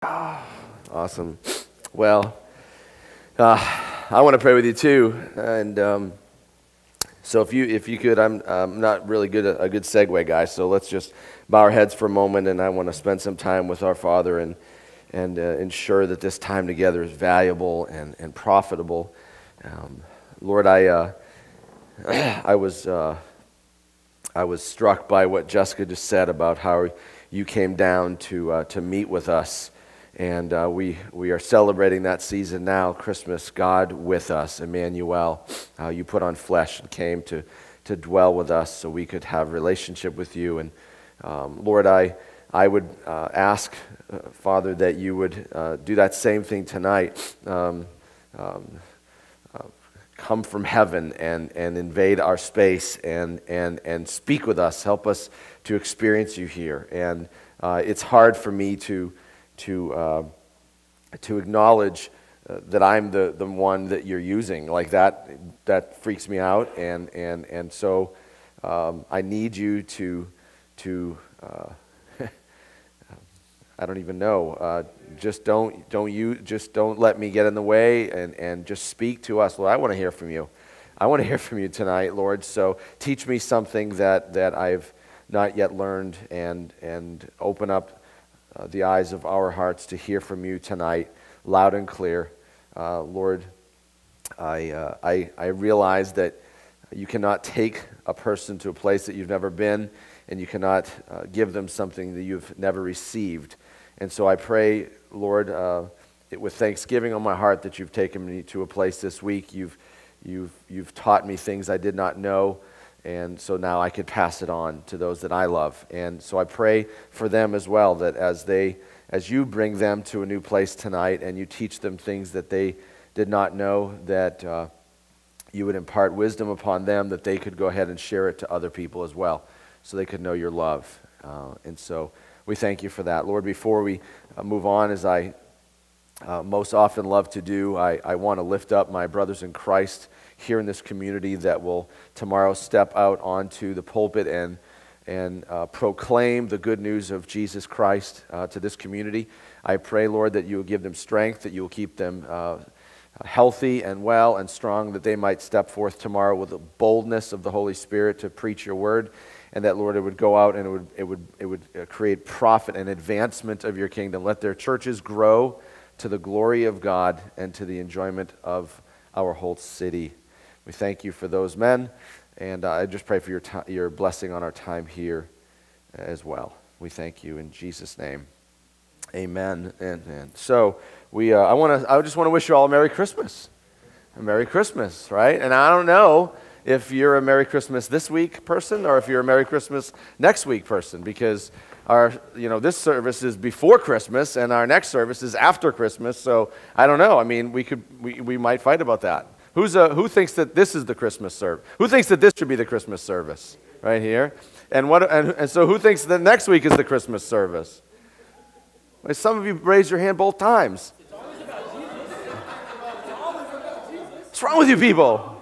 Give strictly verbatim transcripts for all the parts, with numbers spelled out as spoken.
Awesome. Well, uh, I want to pray with you too, and um, so if you if you could, I'm I'm not really good at a good segue, guys. So let's just bow our heads for a moment, and I want to spend some time with our Father and and uh, ensure that this time together is valuable and and profitable. Um, Lord, I uh, I was uh, I was struck by what Jessica just said about how you came down to uh, to meet with us. And uh, we we are celebrating that season now, Christmas, God with us, Emmanuel. Uh, you put on flesh and came to, to dwell with us so we could have relationship with you. And um, Lord, I I would uh, ask, uh, Father, that you would uh, do that same thing tonight. Um, um, uh, come from heaven and, and invade our space and, and, and speak with us. Help us to experience you here. And uh, it's hard for me to... to uh, to acknowledge uh, that I'm the, the one that you're using. Like that that freaks me out, and and and so um, I need you to to uh, I don't even know. Uh, just don't don't you just don't let me get in the way, and and just speak to us, Lord. I want to hear from you. I want to hear from you tonight, Lord. So teach me something that that I've not yet learned, and and open up Uh, the eyes of our hearts to hear from you tonight, loud and clear. Uh, Lord, I, uh, I, I realize that you cannot take a person to a place that you've never been, and you cannot uh, give them something that you've never received. And so I pray, Lord, uh, it, with thanksgiving on my heart, that you've taken me to a place this week. You've, you've, you've taught me things I did not know. And so now I could pass it on to those that I love. And so I pray for them as well, that as they, as you bring them to a new place tonight and you teach them things that they did not know, that uh, you would impart wisdom upon them, that they could go ahead and share it to other people as well, so they could know your love. Uh, and so we thank you for that. Lord, before we uh, move on, as I uh, most often love to do, I, I want to lift up my brothers in Christ here in this community that will tomorrow step out onto the pulpit and and uh, proclaim the good news of Jesus Christ uh, to this community. I pray, Lord, that you will give them strength, that you will keep them uh, healthy and well and strong, that they might step forth tomorrow with the boldness of the Holy Spirit to preach your word, and that, Lord, it would go out and it would it would it would create profit and advancement of your kingdom. Let their churches grow to the glory of God and to the enjoyment of our whole city. We thank you for those men, and uh, I just pray for your t- your blessing on our time here as well. We thank you in Jesus' name, Amen. And, and so we, uh, I want to, I just want to wish you all a Merry Christmas, a Merry Christmas, right? And I don't know if you're a Merry Christmas this week person or if you're a Merry Christmas next week person, because our, you know, this service is before Christmas and our next service is after Christmas. So I don't know. I mean, we could, we, we might fight about that. Who's a, who thinks that this is the Christmas service? Who thinks that this should be the Christmas service? Right here. And what? And, and so who thinks that next week is the Christmas service? Well, some of you raised your hand both times. It's always about Jesus. It's always about Jesus. What's wrong with you people?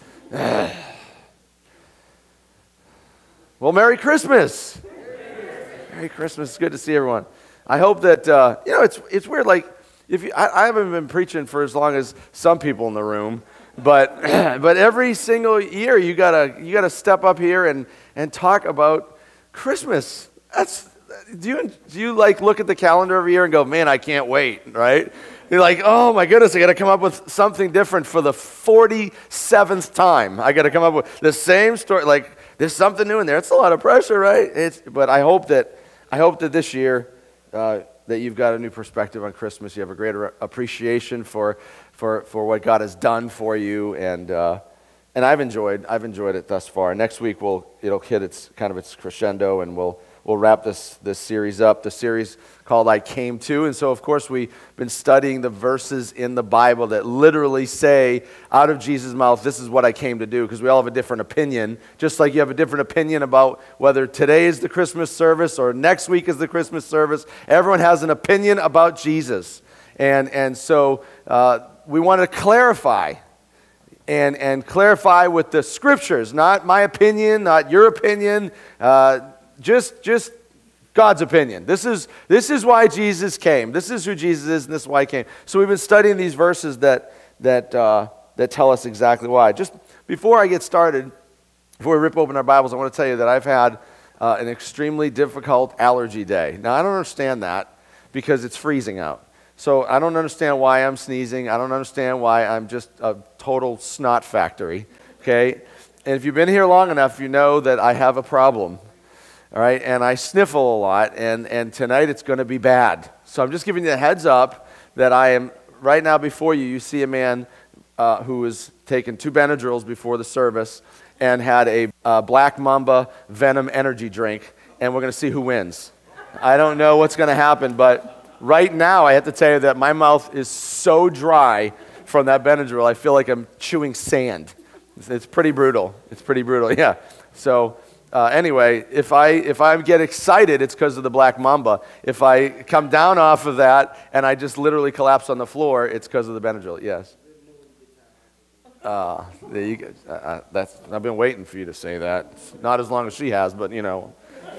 Well, Merry Christmas. Merry Christmas. It's good to see everyone. I hope that, uh, you know, it's it's weird. Like, if you, I, I haven't been preaching for as long as some people in the room. But but every single year you gotta you gotta step up here and, and talk about Christmas. That's do you do you like look at the calendar every year and go, man, I can't wait, right? You're like, oh my goodness, I gotta come up with something different for the forty-seventh time. I gotta come up with the same story. Like there's something new in there. It's a lot of pressure, right? It's but I hope that I hope that this year uh, that you've got a new perspective on Christmas. You have a greater appreciation for. For, for what God has done for you, and uh, and I've enjoyed I've enjoyed it thus far. Next week we'll it'll hit its kind of its crescendo, and we'll we'll wrap this this series up. The series called I Came To, and so of course we've been studying the verses in the Bible that literally say out of Jesus' mouth, "This is what I came to do." Because we all have a different opinion, just like you have a different opinion about whether today is the Christmas service or next week is the Christmas service. Everyone has an opinion about Jesus, and and so. Uh, We want to clarify and, and clarify with the scriptures, not my opinion, not your opinion. Uh, just, just God's opinion. This is, this is why Jesus came. This is who Jesus is, and this is why he came. So we've been studying these verses that, that, uh, that tell us exactly why. Just before I get started, before we rip open our Bibles, I want to tell you that I've had uh, an extremely difficult allergy day. Now, I don't understand that because it's freezing out. So I don't understand why I'm sneezing. I don't understand why I'm just a total snot factory, okay? And if you've been here long enough, you know that I have a problem, all right? And I sniffle a lot, and, and tonight it's going to be bad. So I'm just giving you a heads up that I am, right now before you, you see a man uh, who was taking two Benadryls before the service and had a uh, Black Mamba Venom energy drink, and we're going to see who wins. I don't know what's going to happen, but right now, I have to tell you that my mouth is so dry from that Benadryl, I feel like I'm chewing sand. It's, it's pretty brutal. It's pretty brutal, yeah. So uh, anyway, if I, if I get excited, it's because of the Black Mamba. If I come down off of that and I just literally collapse on the floor, it's because of the Benadryl, yes. Uh, there you go. Uh, uh, that's, I've been waiting for you to say that. It's not as long as she has, but you know.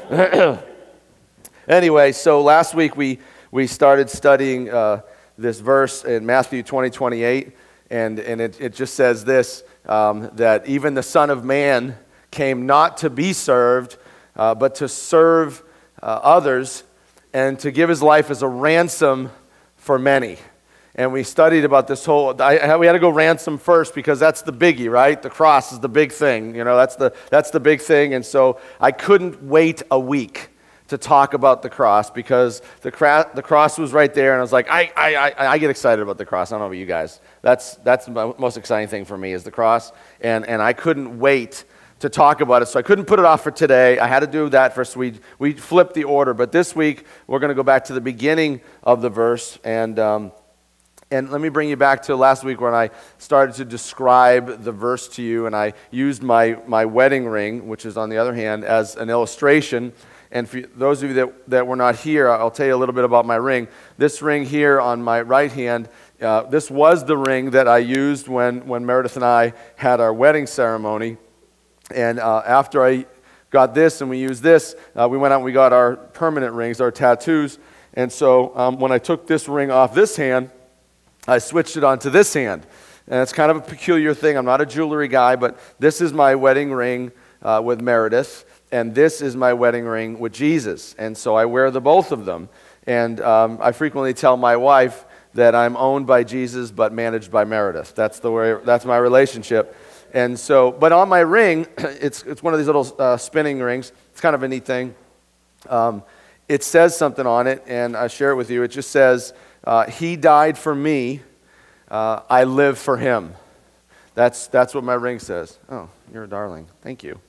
Anyway, so last week we... We started studying uh, this verse in Matthew twenty, twenty-eight, and, and it, it just says this, um, that even the Son of Man came not to be served, uh, but to serve uh, others and to give his life as a ransom for many. And we studied about this whole, I, we had to go ransom first because that's the biggie, right? The cross is the big thing, you know, that's the, that's the big thing. And so I couldn't wait a week to talk about the cross because the, cra- the cross was right there, and I was like, I, I, I, I get excited about the cross. I don't know about you guys. That's, that's the most exciting thing for me is the cross, and, and I couldn't wait to talk about it, so I couldn't put it off for today. I had to do that first. We, we flipped the order, but this week we're going to go back to the beginning of the verse, and, um, and let me bring you back to last week when I started to describe the verse to you, and I used my, my wedding ring, which is on the other hand, as an illustration. And for those of you that, that were not here, I'll tell you a little bit about my ring. This ring here on my right hand, uh, this was the ring that I used when, when Meredith and I had our wedding ceremony. And uh, after I got this and we used this, uh, we went out and we got our permanent rings, our tattoos. And so um, when I took this ring off this hand, I switched it onto this hand. And it's kind of a peculiar thing. I'm not a jewelry guy, but this is my wedding ring uh, with Meredith. And this is my wedding ring with Jesus. And so I wear the both of them. And um, I frequently tell my wife that I'm owned by Jesus but managed by Meredith. That's the way, that's my relationship. And so, but on my ring, it's, it's one of these little uh, spinning rings. It's kind of a neat thing. Um, it says something on it, and I share it with you. It just says, uh, he died for me, uh, I live for him. That's, that's what my ring says. Oh, you're a darling. Thank you.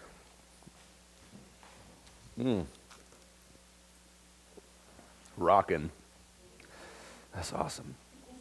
Mm. Rockin'. That's awesome.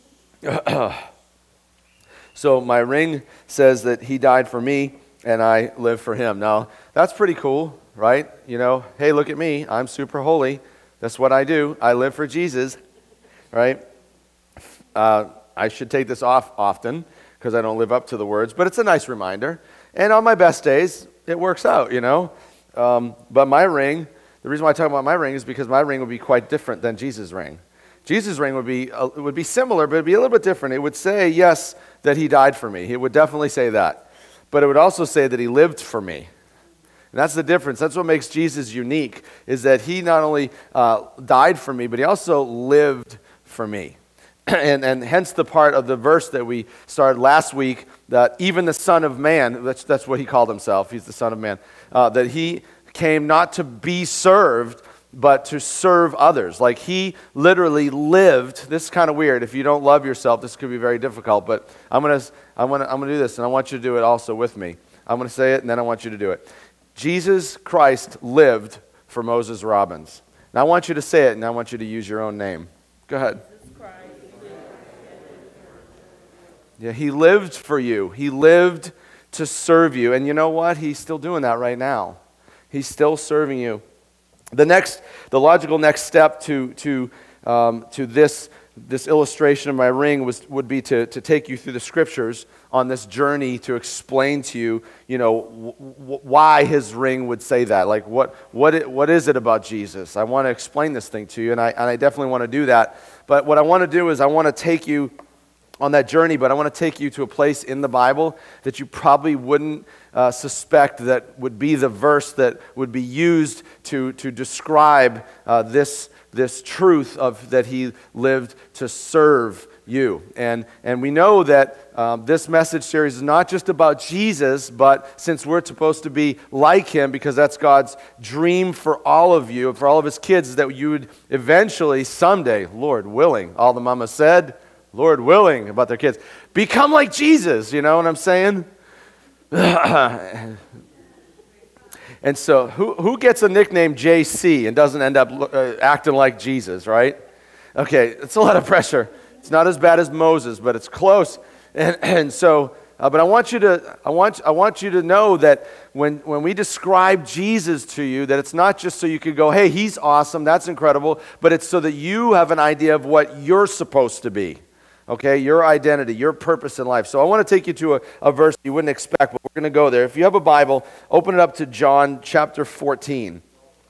So my ring says that he died for me and I live for him. Now, that's pretty cool, right? You know, hey, look at me. I'm super holy. That's what I do. I live for Jesus, right? Uh, I should take this off often because I don't live up to the words, but it's a nice reminder. And on my best days, it works out, you know. Um, but my ring, the reason why I talk about my ring is because my ring would be quite different than Jesus' ring. Jesus' ring would be uh, it would be similar, but it would be a little bit different. It would say, yes, that he died for me. It would definitely say that. But it would also say that he lived for me. And that's the difference. That's what makes Jesus unique, is that he not only uh, died for me, but he also lived for me. and, and hence the part of the verse that we started last week, that even the Son of Man, that's, that's what he called himself, he's the Son of Man, uh, that he came not to be served, but to serve others. Like he literally lived. This is kind of weird. If you don't love yourself, this could be very difficult, but I'm going to I'm going to I'm going to do this, and I want you to do it also with me. I'm going to say it, and then I want you to do it. Jesus Christ lived for Moses Robbins. Now I want you to say it, and I want you to use your own name. Go ahead. Yeah, he lived for you. He lived to serve you. And you know what? He's still doing that right now. He's still serving you. The next, the logical next step to to um, to this this illustration of my ring was, would be to, to take you through the scriptures on this journey to explain to you, you know, w- w- why his ring would say that. Like, what, what, it, what is it about Jesus? I want to explain this thing to you, and I, and I definitely want to do that. But what I want to do is I want to take you on that journey, but I want to take you to a place in the Bible that you probably wouldn't uh, suspect that would be the verse that would be used to, to describe uh, this, this truth of that he lived to serve you. And, and we know that um, this message series is not just about Jesus, but since we're supposed to be like him, because that's God's dream for all of you, for all of his kids, is that you would eventually, someday, Lord willing, all the mamas said, Lord willing, about their kids, become like Jesus, you know what I'm saying? And so who, who gets a nickname J C and doesn't end up uh, acting like Jesus, right? Okay, it's a lot of pressure. It's not as bad as Moses, but it's close. And, and so, uh, but I want you to, I want, I want you to know that when, when we describe Jesus to you, that it's not just so you could go, hey, he's awesome, that's incredible, but it's so that you have an idea of what you're supposed to be. Okay, your identity, your purpose in life. So I want to take you to a, a verse you wouldn't expect, but we're going to go there. If you have a Bible, open it up to John chapter fourteen.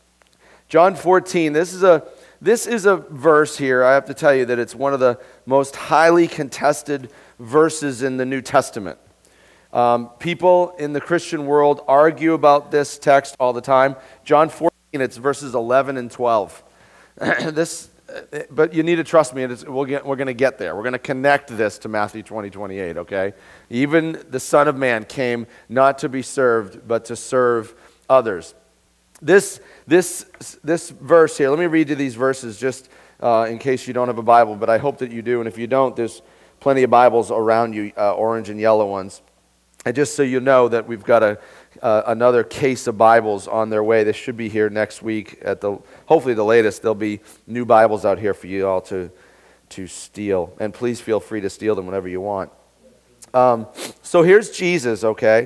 John fourteen, this is a this is a verse here. I have to tell you that it's one of the most highly contested verses in the New Testament. Um, people in the Christian world argue about this text all the time. John fourteen, it's verses eleven and twelve. this But you need to trust me, it's, we'll get, we're going to get there. We're going to connect this to Matthew twenty, twenty-eight, okay? Even the Son of Man came not to be served, but to serve others. This, this, this verse here, let me read you these verses just uh, in case you don't have a Bible, but I hope that you do. And if you don't, there's plenty of Bibles around you, uh, orange and yellow ones. And just so you know that we've got a uh, another case of Bibles on their way. This should be here next week at the hopefully the latest. There'll be new Bibles out here for you all to to steal. And please feel free to steal them whenever you want. Um, so here's Jesus, okay?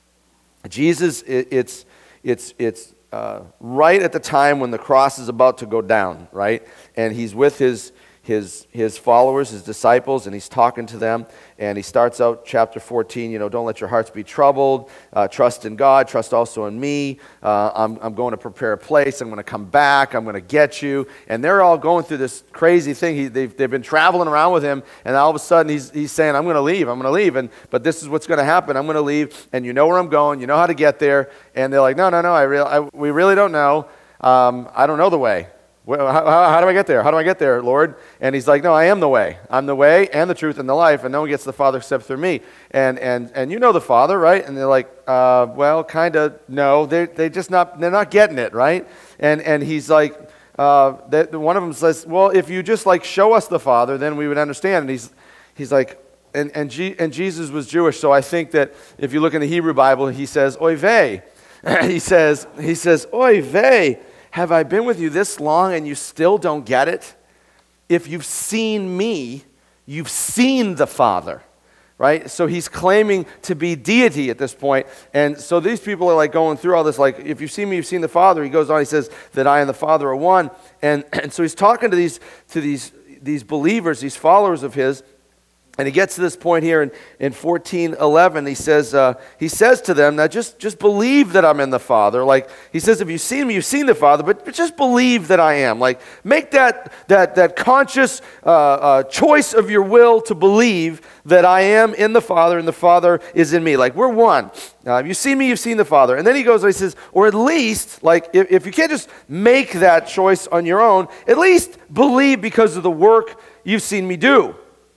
Jesus, it, it's it's it's uh, right at the time when the cross is about to go down, right? And he's with his his his followers, his disciples, and he's talking to them. And he starts out chapter fourteen, you know, don't let your hearts be troubled. Uh, trust in God. Trust also in me. Uh, I'm, I'm going to prepare a place. I'm going to come back. I'm going to get you. And they're all going through this crazy thing. He, they've, they've been traveling around with him. And all of a sudden, he's, he's saying, I'm going to leave. I'm going to leave. And But this is what's going to happen. I'm going to leave. And you know where I'm going. You know how to get there. And they're like, no, no, no. I, real, I We really don't know. Um, I don't know the way. Well, how, how do I get there? How do I get there, Lord? And he's like, no, I am the way. I'm the way and the truth and the life, and no one gets to the Father except through me. And and and you know the Father, right? And they're like, uh, well, kind of, no. They they just not they're not getting it, right? And and he's like, uh, that one of them says, well, if you just like show us the Father, then we would understand. And he's he's like, and and, G, and Jesus was Jewish, so I think that if you look in the Hebrew Bible, he says, oy vey. he says he says, oy vey. Have I been with you this long and you still don't get it? If you've seen me, you've seen the Father, right? So he's claiming to be deity at this point. And so these people are like going through all this, like, if you've seen me, you've seen the Father. He goes on, he says that I and the Father are one. And, and so he's talking to these, to these, these believers, these followers of his. And he gets to this point here in, in fourteen eleven. He says, uh, he says to them, now just, just believe that I'm in the Father. Like, he says, if you've seen me, you've seen the Father, but, but just believe that I am. Like, make that, that, that conscious uh, uh, choice of your will to believe that I am in the Father and the Father is in me. Like, we're one. Uh, if you've seen me, you've seen the Father. And then he goes and he says, or at least, like, if, if you can't just make that choice on your own, at least believe because of the work you've seen me do.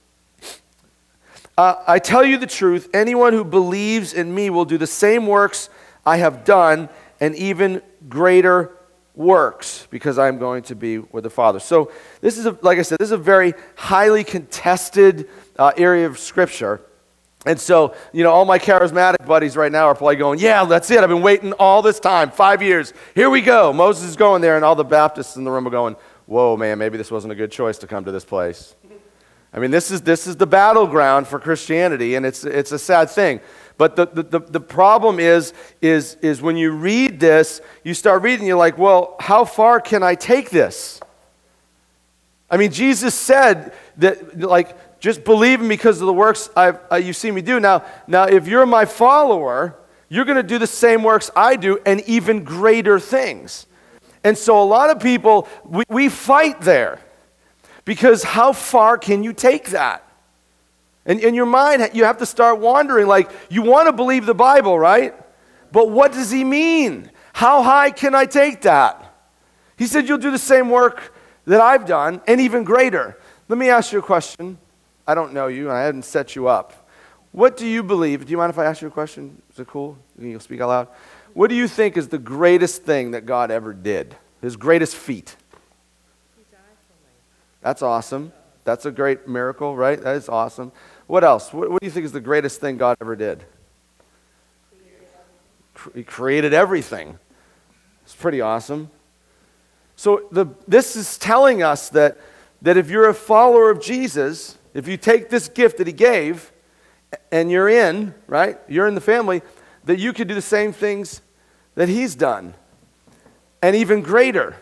Uh, I tell you the truth, anyone who believes in me will do the same works I have done and even greater works because I'm going to be with the Father. So this is, a, like I said, this is a very highly contested uh, area of Scripture. And so, you know, all my charismatic buddies right now are probably going, yeah, that's it. I've been waiting all this time, five years. Here we go. Moses is going there, and all the Baptists in the room are going, whoa, man, maybe this wasn't a good choice to come to this place. I mean, this is this is the battleground for Christianity, and it's it's a sad thing. But the, the, the, the problem is, is, is when you read this, you start reading, you're like, well, how far can I take this? I mean, Jesus said that, like, just believe in me because of the works I've, uh, you see me do. Now, now, if you're my follower, you're going to do the same works I do and even greater things. And so a lot of people, we, we fight there because how far can you take that? And in your mind, you have to start wondering, like, you want to believe the Bible, right? But what does he mean? How high can I take that? He said, you'll do the same work that I've done and even greater. Let me ask you a question. I don't know you, and I haven't set you up. What do you believe? Do you mind if I ask you a question? Is it cool? You'll speak out loud. What do you think is the greatest thing that God ever did? His greatest feat? He died for me. That's awesome. That's a great miracle, right? That is awesome. What else? What, what do you think is the greatest thing God ever did? He created everything. It's pretty awesome. So the, this is telling us that, that if you're a follower of Jesus, if you take this gift that he gave, and you're in, right? You're in the family, that you can do the same things that he's done. And even greater.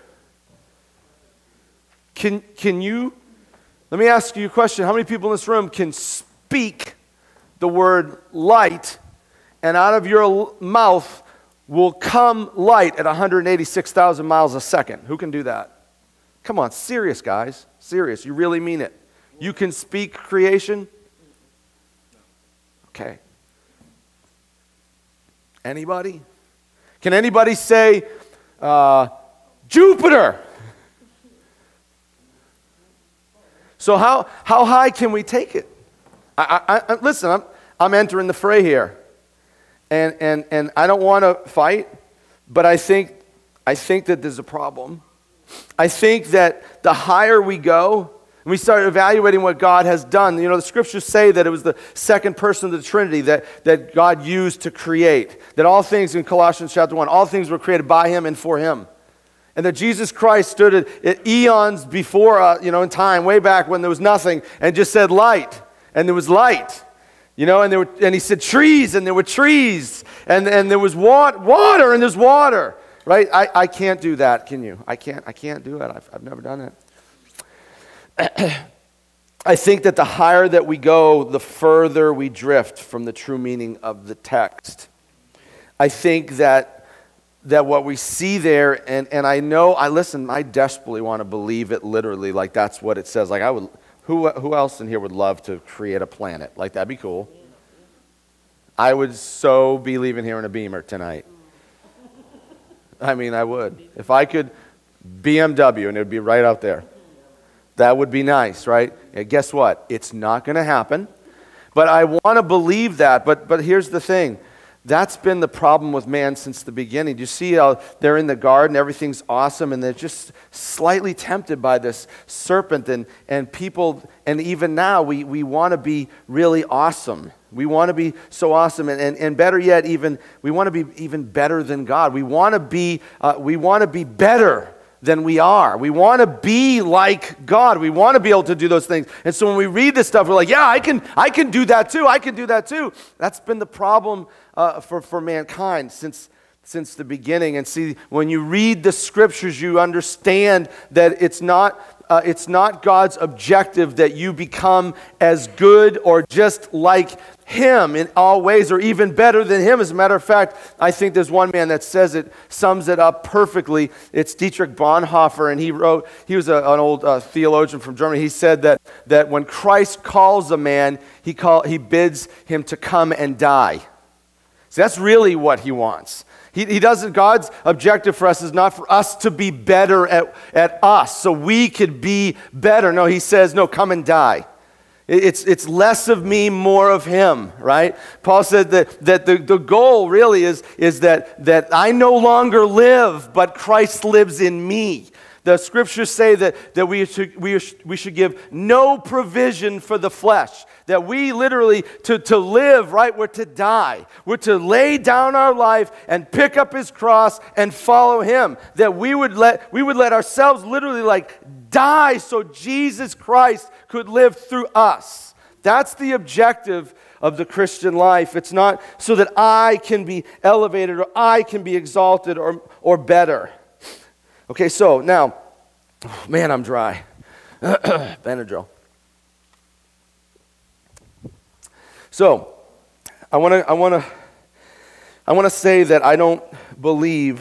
Can, can you, let me ask you a question. How many people in this room can speak the word light, and out of your mouth will come light at one hundred eighty-six thousand miles a second? Who can do that? Come on, serious guys, serious. You really mean it. You can speak creation? Okay. Anybody? Can anybody say uh, Jupiter? So how, how high can we take it? I, I, I, listen, I'm, I'm entering the fray here. And, and, and I don't want to fight, but I think, I think that there's a problem. I think that the higher we go, and we start evaluating what God has done. You know, the scriptures say that it was the second person of the Trinity that, that God used to create. That all things, in Colossians chapter one, all things were created by him and for him. And that Jesus Christ stood at, at eons before, uh, you know, in time, way back when there was nothing, and just said light, and there was light. You know, and there were, and he said trees, and there were trees, and, and there was water, water, and there's water. Right? I, I can't do that, can you? I can't, I can't do it. I've, I've never done it. I think that the higher that we go, the further we drift from the true meaning of the text. I think that that what we see there, and, and I know, I listen, I desperately want to believe it literally, like that's what it says. Like I would, who who else in here would love to create a planet? Like that'd be cool. I would so be leaving here in a Beamer tonight. I mean, I would. If I could, B M W, and it would be right out there. That would be nice, right? And guess what? It's not going to happen. But I want to believe that. But but here's the thing. That's been the problem with man since the beginning. Do you see how they're in the garden, everything's awesome, and they're just slightly tempted by this serpent, and, and people, and even now, we, we want to be really awesome. We want to be so awesome, and, and, and better yet, even we want to be even better than God. We want to be uh, we want to be better than we are. We want to be like God. We want to be able to do those things. And so when we read this stuff, we're like, yeah, I can I can do that too. I can do that too. That's been the problem uh, for, for mankind since since the beginning. And see, when you read the scriptures, you understand that it's not uh, it's not God's objective that you become as good or just like him in all ways, or even better than him. As a matter of fact, I think there's one man that says it, sums it up perfectly. It's Dietrich Bonhoeffer, and he wrote, he was a, an old uh, theologian from Germany. He said that, that when Christ calls a man, he, call, he bids him to come and die. So that's really what he wants. He, he doesn't, God's objective for us is not for us to be better at, at us, so we could be better. No, he says, no, come and die. It's, it's less of me, more of him, right? Paul said that, that the, the goal really is, is that, that I no longer live, but Christ lives in me. The scriptures say that, that we, should, we, we should give no provision for the flesh. That we literally, to, to live, right, we're to die. We're to lay down our life and pick up his cross and follow him. That we would let, we would let ourselves literally like die so Jesus Christ could live through us. That's the objective of the Christian life. It's not so that I can be elevated or I can be exalted or, or better. Okay, so now, oh man, I'm dry. Benadryl. So, I want to I want to I want to say that I don't believe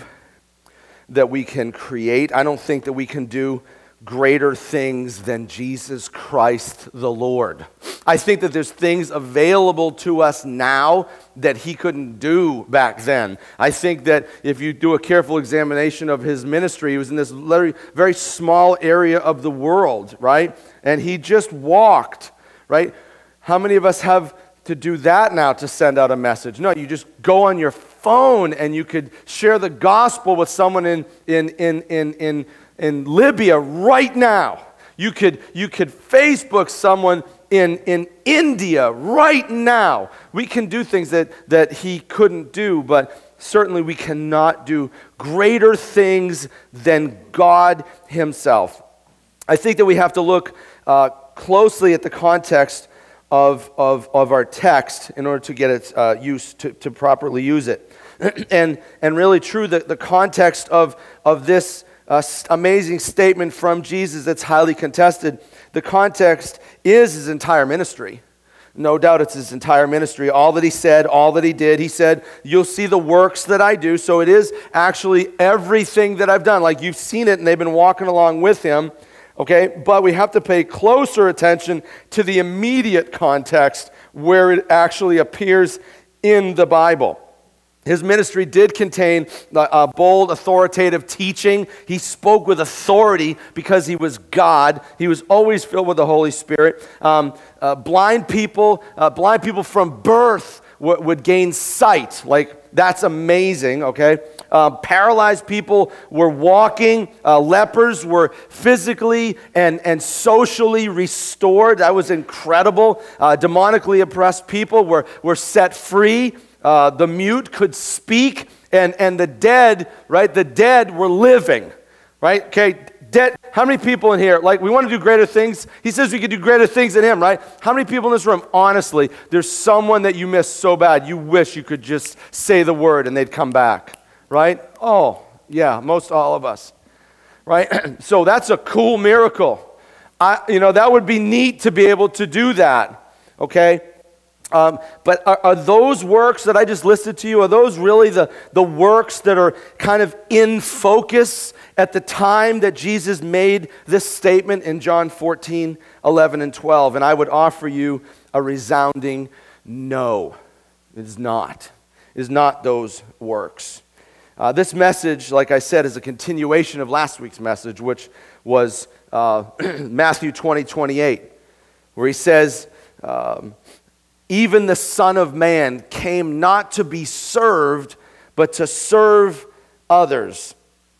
that we can create. I don't think that we can do greater things than Jesus Christ the Lord. I think that there's things available to us now that he couldn't do back then. I think that if you do a careful examination of his ministry, he was in this very, very small area of the world, right? And he just walked, right? How many of us have to do that now to send out a message? No, you just go on your phone and you could share the gospel with someone in in in in in, in Libya right now. You could you could Facebook someone in in India right now. We can do things that that he couldn't do, but certainly we cannot do greater things than God himself. I think that we have to look uh, closely at the context Of, of, of our text in order to get its uh, use, to, to properly use it. and, and really true, that the context of, of this uh, amazing statement from Jesus that's highly contested, the context is his entire ministry. No doubt it's his entire ministry. All that he said, all that he did. He said, you'll see the works that I do. So it is actually everything that I've done. Like you've seen it and they've been walking along with him. Okay, but we have to pay closer attention to the immediate context where it actually appears in the Bible. His ministry did contain a bold, authoritative teaching. He spoke with authority because he was God. He was always filled with the Holy Spirit. Um, uh, blind people, uh, blind people from birth w- would gain sight. Like, that's amazing, okay? Uh, paralyzed people were walking. Uh, lepers were physically and, and socially restored. That was incredible. Uh, demonically oppressed people were, were set free. Uh, the mute could speak, and, and the dead, right? The dead were living, right? Okay, dead. How many people in here, like, we want to do greater things? He says we could do greater things than him, right? How many people in this room, honestly, there's someone that you miss so bad, you wish you could just say the word and they'd come back? Right? Oh, yeah, most all of us, right? So that's a cool miracle. I, you know, that would be neat to be able to do that, okay? Um, but are, are those works that I just listed to you, are those really the, the works that are kind of in focus at the time that Jesus made this statement in John fourteen, eleven, and twelve? And I would offer you a resounding no. It is not. It is not those works. Uh, this message, like I said, is a continuation of last week's message, which was uh, Matthew twenty, twenty-eight, where he says, um, even the Son of Man came not to be served, but to serve others.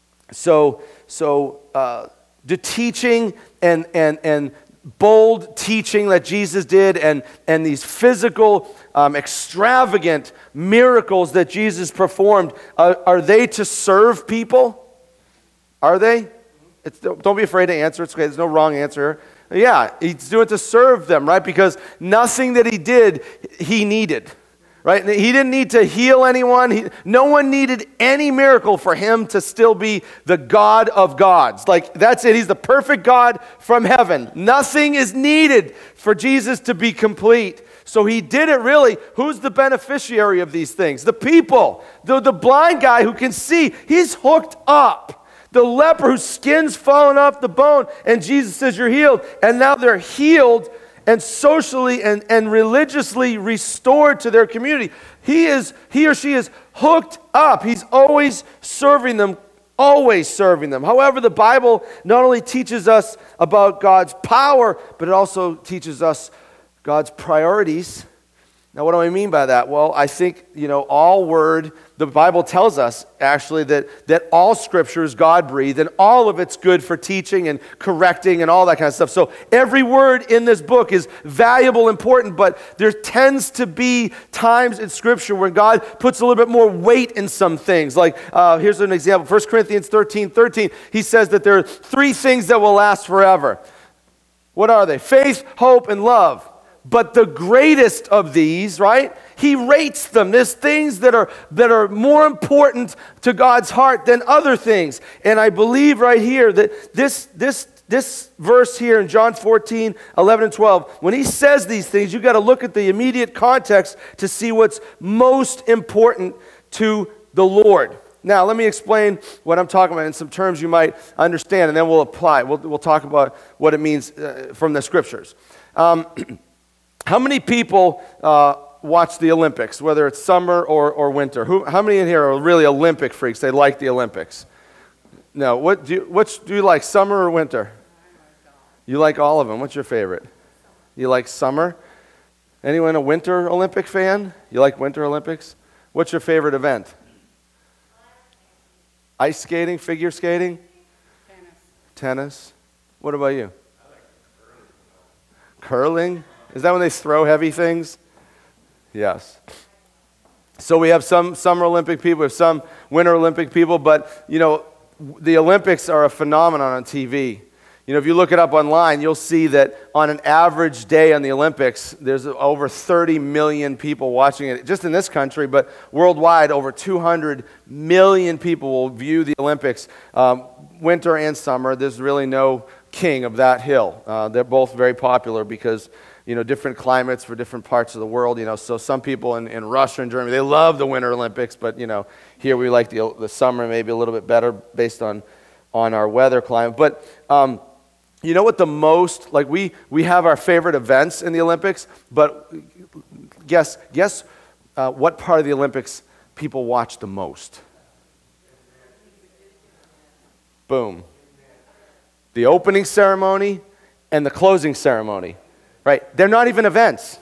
So, so uh, the teaching and, and, and bold teaching that Jesus did, and, and these physical, um, extravagant miracles that Jesus performed, uh, are they to serve people? Are they? It's, don't be afraid to answer. It's okay. There's no wrong answer. Yeah, he's doing it to serve them, right? Because nothing that he did, he needed, right? He didn't need to heal anyone. He, no one needed any miracle for him to still be the God of gods. Like, that's it. He's the perfect God from heaven. Nothing is needed for Jesus to be complete. So he did it really. Who's the beneficiary of these things? The people. The, the blind guy who can see, he's hooked up. The leper whose skin's fallen off the bone, and Jesus says, you're healed. And now they're healed and socially and, and religiously restored to their community. He is, he or she is hooked up. He's always serving them, always serving them. However, the Bible not only teaches us about God's power, but it also teaches us God's priorities. Now, what do I mean by that? Well, I think, you know, all word, the Bible tells us actually that, that all Scripture is God-breathed, and all of it's good for teaching and correcting and all that kind of stuff. So every word in this book is valuable, important, but there tends to be times in Scripture where God puts a little bit more weight in some things. Like, uh, here's an example, First Corinthians thirteen, thirteen. He says that there are three things that will last forever. What are they? Faith, hope, and love. But the greatest of these, right, he rates them. There's things that are, that are more important to God's heart than other things. And I believe right here that this, this this verse here in John fourteen, eleven, and twelve, when he says these things, you've got to look at the immediate context to see what's most important to the Lord. Now, let me explain what I'm talking about in some terms you might understand, and then we'll apply. We'll, we'll talk about what it means uh, from the scriptures. Um, how many people uh, watch the Olympics, whether it's summer or, or winter? Who, how many in here are really Olympic freaks? They like the Olympics. No, what do you, which do you like, summer or winter? You like all of them. What's your favorite? You like summer? Anyone a winter Olympic fan? You like winter Olympics? What's your favorite event? Ice skating, figure skating? Tennis. Tennis. What about you? I like curling. Curling? Is that when they throw heavy things? Yes. So we have some Summer Olympic people, we have some Winter Olympic people, but, you know, the Olympics are a phenomenon on T V. You know, if you look it up online, you'll see that on an average day on the Olympics, there's over thirty million people watching it, just in this country, but worldwide, over two hundred million people will view the Olympics, um, winter and summer. There's really no king of that hill. Uh, they're both very popular because, you know, different climates for different parts of the world, you know, so some people in, in Russia and Germany, they love the Winter Olympics, but, you know, here we like the, the summer maybe a little bit better based on, on our weather climate. But, um, you know what the most, like we, we have our favorite events in the Olympics, but guess, guess uh, what part of the Olympics people watch the most? Boom. The opening ceremony and the closing ceremony, right? They're not even events.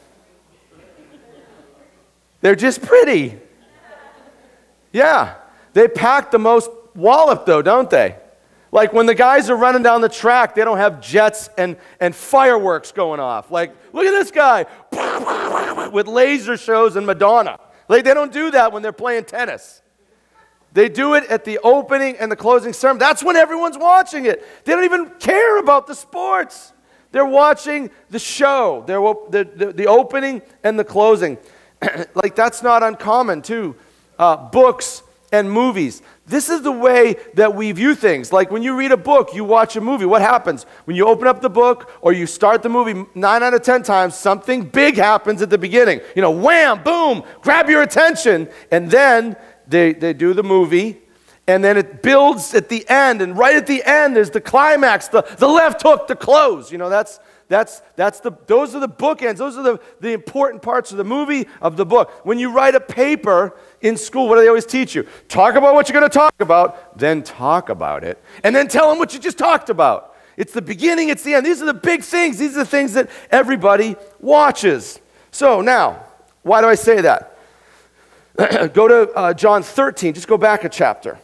They're just pretty. Yeah. They pack the most wallop though, don't they? Like when the guys are running down the track, they don't have jets and, and fireworks going off. Like, look at this guy with laser shows and Madonna. Like they don't do that when they're playing tennis. They do it at the opening and the closing ceremony. That's when everyone's watching it. They don't even care about the sports. They're watching the show. They're, the, the, the opening and the closing. Like that's not uncommon too. Uh, books and movies. This is the way that we view things. Like when you read a book, you watch a movie, what happens? When you open up the book or you start the movie, nine out of ten times, something big happens at the beginning. You know, wham, boom, grab your attention. And then they, they do the movie, and then it builds at the end. And right at the end, there's the climax, the, the left hook, the close. You know, that's, that's, that's the, those are the bookends. Those are the, the important parts of the movie, of the book. When you write a paper in school, what do they always teach you? Talk about what you're going to talk about, then talk about it, and then tell them what you just talked about. It's the beginning, it's the end. These are the big things. These are the things that everybody watches. So now, why do I say that? Go to uh, John thirteen. Just go back a chapter.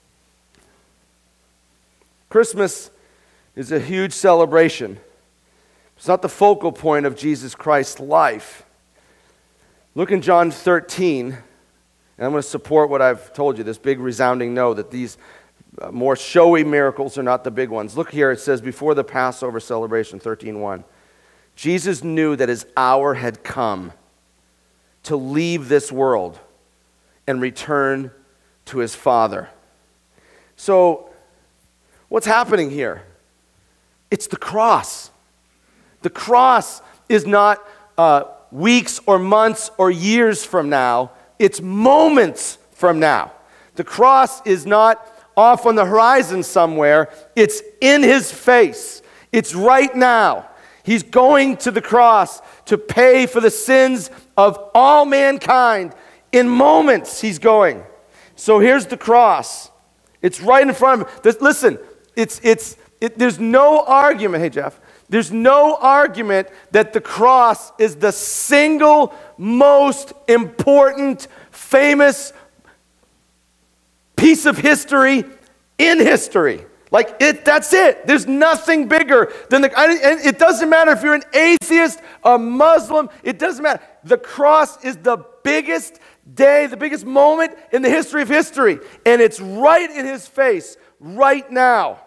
Christmas is a huge celebration. It's not the focal point of Jesus Christ's life. Look in John thirteen, and I'm going to support what I've told you, this big resounding no, that these uh, more showy miracles are not the big ones. Look here, it says, before the Passover celebration, thirteen one, Jesus knew that his hour had come to leave this world and return to his Father. So, what's happening here? It's the cross. The cross is not uh, weeks or months or years from now. It's moments from now. The cross is not off on the horizon somewhere. It's in his face. It's right now. He's going to the cross to pay for the sins of all mankind. In moments, he's going. So here's the cross. It's right in front of him. There's, listen, it's, it's, it, there's no argument. Hey, Jeff. There's no argument that the cross is the single most important, famous piece of history in history. Like, it, that's it. There's nothing bigger than the, and it doesn't matter if you're an atheist, a Muslim, it doesn't matter. The cross is the biggest day, the biggest moment in the history of history. And it's right in his face, right now.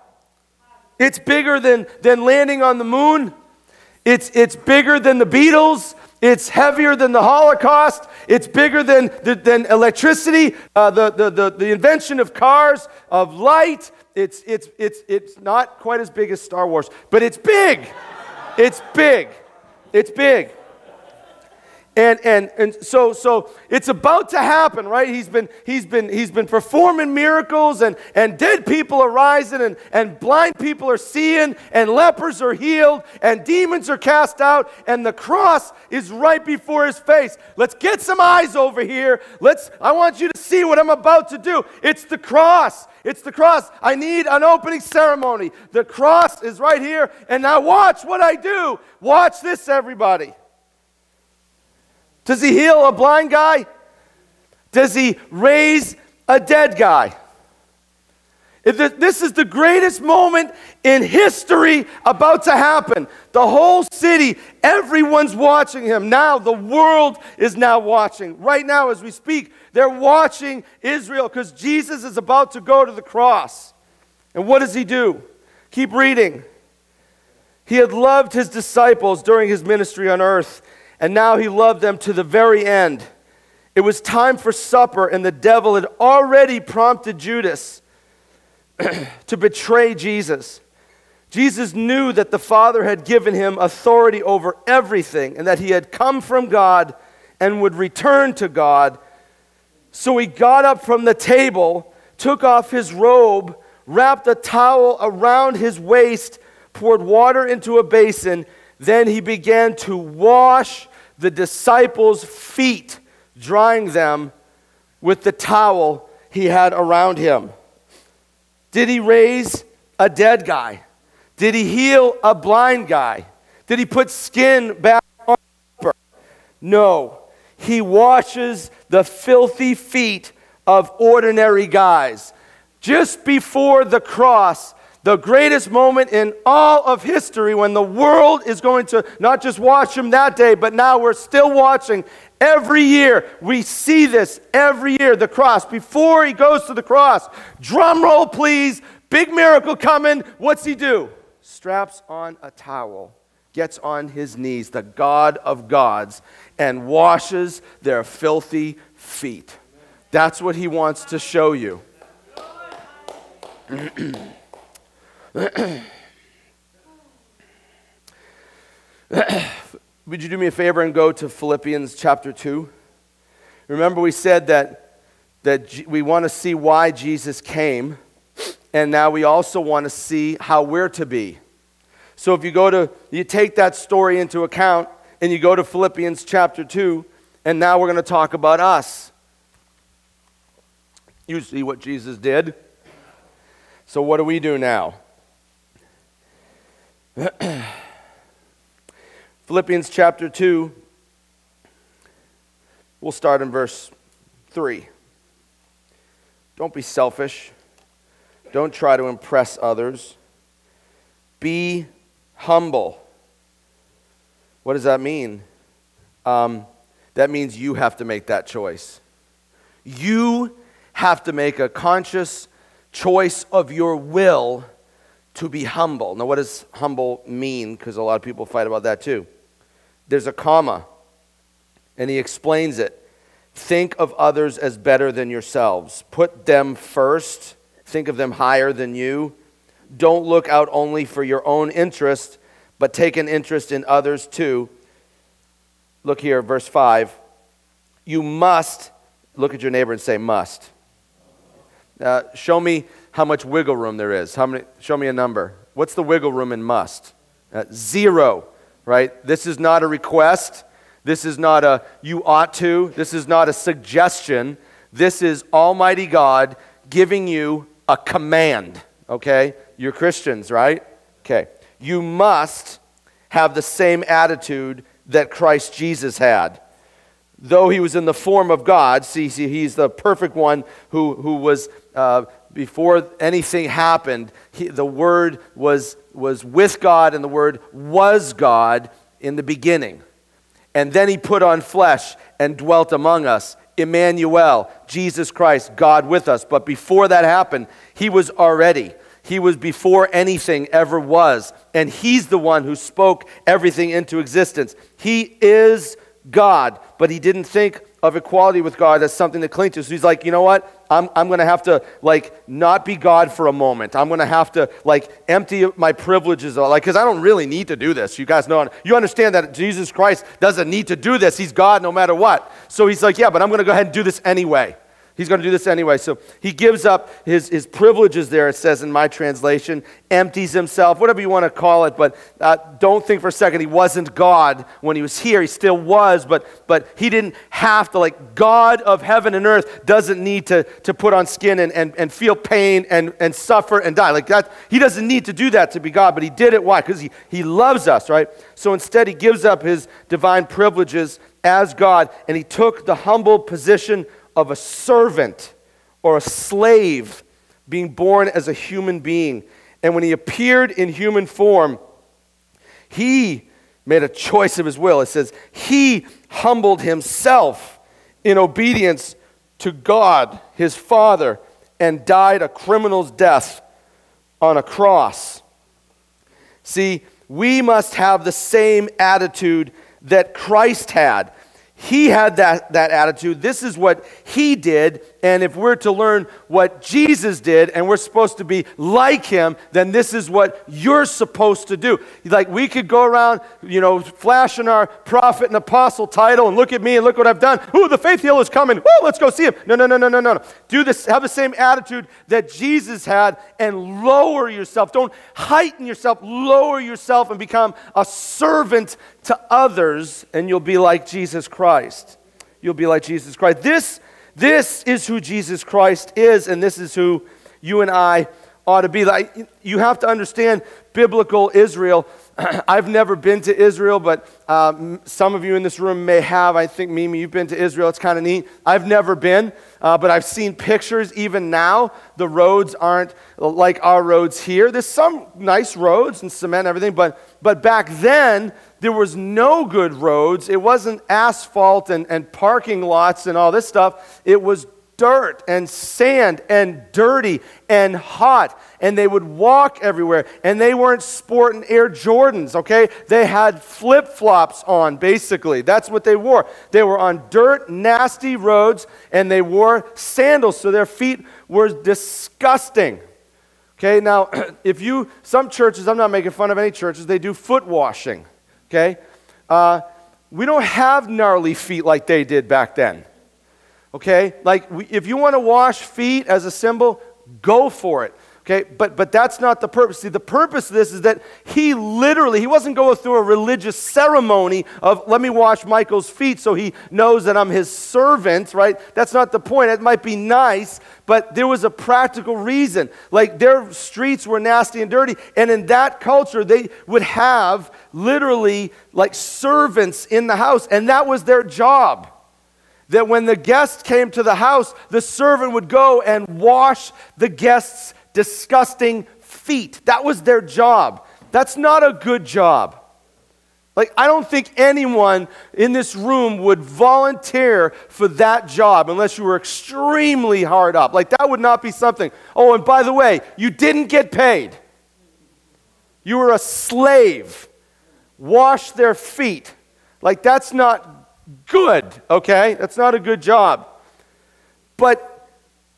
It's bigger than, than landing on the moon. It's, it's bigger than the Beatles. It's heavier than the Holocaust. It's bigger than, than electricity, uh, the, the, the, the invention of cars, of light. It's, it's, it's, it's not quite as big as Star Wars, but it's big. It's big. It's big. And, and, and so, so it's about to happen, right? He's been, he's been, he's been performing miracles, and, and dead people are rising, and, and blind people are seeing, and lepers are healed, and demons are cast out, and the cross is right before his face. Let's get some eyes over here. Let's, I want you to see what I'm about to do. It's the cross. It's the cross. I need an opening ceremony. The cross is right here, and now watch what I do. Watch this, everybody. Does he heal a blind guy? Does he raise a dead guy? This is the greatest moment in history about to happen. The whole city, everyone's watching him. Now the world is now watching. Right now as we speak, they're watching Israel because Jesus is about to go to the cross. And what does he do? Keep reading. He had loved his disciples during his ministry on earth, and now he loved them to the very end. It was time for supper, and the devil had already prompted Judas to betray Jesus. Jesus knew that the Father had given him authority over everything, and that he had come from God and would return to God. So he got up from the table, took off his robe, wrapped a towel around his waist, poured water into a basin. Then he began to wash the disciples' feet, drying them with the towel he had around him. Did he raise a dead guy? Did he heal a blind guy? Did he put skin back on paper? No. He washes the filthy feet of ordinary guys. Just before the cross, the greatest moment in all of history, when the world is going to not just watch him that day, but now we're still watching every year. We see this every year, the cross. Before he goes to the cross, drum roll please, big miracle coming. What's he do? Straps on a towel, gets on his knees, the God of gods, and washes their filthy feet. That's what he wants to show you. Would you do me a favor and go to Philippians chapter two? Remember we said that, that G- we want to see why Jesus came, and now we also want to see how we're to be. So if you go to, you take that story into account, and you go to Philippians chapter two, and now we're going to talk about us. You see what Jesus did. So what do we do now? Philippians chapter two, we'll start in verse three. Don't be selfish. Don't try to impress others. Be humble. What does that mean? Um, that means you have to make that choice. You have to make a conscious choice of your will to be humble. Now, what does humble mean? Because a lot of people fight about that too. There's a comma, and he explains it. Think of others as better than yourselves. Put them first. Think of them higher than you. Don't look out only for your own interest, but take an interest in others too. Look here, verse five. You must, look at your neighbor and say must. Uh, show me how much wiggle room there is. How many? Show me a number. What's the wiggle room in must? Uh, zero, right? This is not a request. This is not a you ought to. This is not a suggestion. This is Almighty God giving you a command, okay? You're Christians, right? Okay. You must have the same attitude that Christ Jesus had. Though he was in the form of God, see, see he's the perfect one who, who was, uh, before anything happened, he, the Word was, was with God, and the Word was God in the beginning. And then he put on flesh and dwelt among us. Emmanuel, Jesus Christ, God with us. But before that happened, he was already. He was before anything ever was. And he's the one who spoke everything into existence. He is God, but he didn't think of equality with God as something to cling to. So he's like, you know what? I'm, I'm going to have to, like, not be God for a moment. I'm going to have to, like, empty my privileges, like, because I don't really need to do this. You guys know, you understand that Jesus Christ doesn't need to do this. He's God no matter what. So he's like, yeah, but I'm going to go ahead and do this anyway. He's going to do this anyway. So he gives up his, his privileges there, it says in my translation, empties himself, whatever you want to call it. But uh, don't think for a second he wasn't God when he was here. He still was, but but he didn't have to, like, God of heaven and earth doesn't need to, to put on skin and, and, and feel pain and, and suffer and die. Like that, he doesn't need to do that to be God, but he did it. Why? Because he, he loves us, right? So instead he gives up his divine privileges as God, and he took the humble position of a servant or a slave, being born as a human being. And when he appeared in human form, he made a choice of his will. It says, he humbled himself in obedience to God, his Father, and died a criminal's death on a cross. See, we must have the same attitude that Christ had. He had that, that attitude. This is what he did. And if we're to learn what Jesus did and we're supposed to be like him, then this is what you're supposed to do. Like, we could go around, you know, flashing our prophet and apostle title and look at me and look what I've done. Ooh, the faith healer is coming. Woo, let's go see him. No, no, no, no, no, no. Do this. Have the same attitude that Jesus had and lower yourself. Don't heighten yourself. Lower yourself and become a servant to others, and you'll be like Jesus Christ. You'll be like Jesus Christ. This, this is who Jesus Christ is, and this is who you and I ought to be. Like, you have to understand biblical Israel. I've never been to Israel, but um, some of you in this room may have. I think, Mimi, you've been to Israel. It's kind of neat. I've never been, uh, but I've seen pictures. Even now, the roads aren't like our roads here. There's some nice roads and cement and everything, but, but back then, there was no good roads. It wasn't asphalt and, and parking lots and all this stuff. It was dirt and sand and dirty and hot, and they would walk everywhere, and they weren't sporting Air Jordans, okay? They had flip-flops on, basically. That's what they wore. They were on dirt, nasty roads, and they wore sandals, so their feet were disgusting. Okay, now, if you, some churches, I'm not making fun of any churches, they do foot washing, okay? Uh, we don't have gnarly feet like they did back then. Okay, like we, if you want to wash feet as a symbol, go for it. Okay, but but that's not the purpose. See, the purpose of this is that he literally, he wasn't going through a religious ceremony of, let me wash Michael's feet so he knows that I'm his servant, right? That's not the point. It might be nice, but there was a practical reason. Like, their streets were nasty and dirty, and in that culture, they would have literally like servants in the house, and that was their job. That when the guest came to the house, the servant would go and wash the guest's disgusting feet. That was their job. That's not a good job. Like, I don't think anyone in this room would volunteer for that job unless you were extremely hard up. Like, that would not be something. Oh, and by the way, you didn't get paid. You were a slave. Wash their feet. Like, that's not good, okay? That's not a good job. But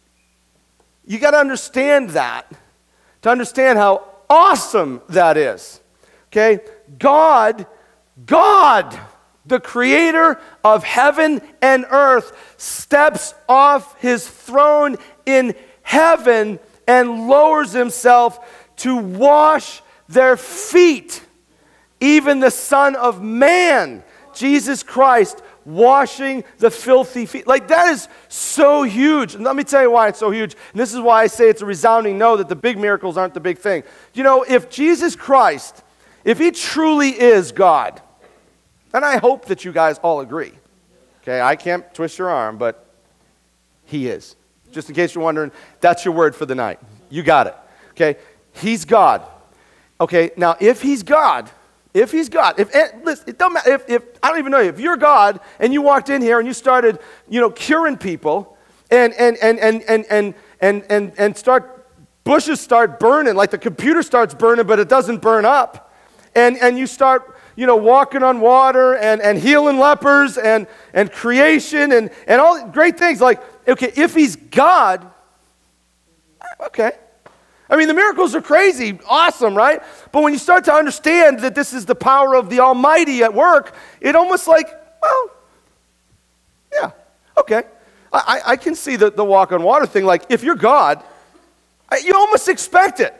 you got to understand that, to understand how awesome that is, okay? God, God, the creator of heaven and earth, steps off his throne in heaven and lowers himself to wash their feet. Even the Son of Man, Jesus Christ, washing the filthy feet. Like, that is so huge. And let me tell you why it's so huge. And this is why I say it's a resounding no, that the big miracles aren't the big thing. You know, if Jesus Christ, if he truly is God, and I hope that you guys all agree. Okay, I can't twist your arm, but he is. Just in case you're wondering, that's your word for the night. You got it. Okay, he's God. Okay, now if he's God, If he's God, if listen, it don't matter, if, if I don't even know you, if you're God and you walked in here and you started, you know, curing people and and and and and and and and, and start bushes start burning, like the computer starts burning, but it doesn't burn up, and and you start you know, walking on water and, and healing lepers and, and creation and, and all great things. Like, okay, if he's God, okay. I mean, the miracles are crazy, awesome, right? But when you start to understand that this is the power of the Almighty at work, it almost like, well, yeah, okay. I, I can see the, the walk on water thing. Like, if you're God, you almost expect it.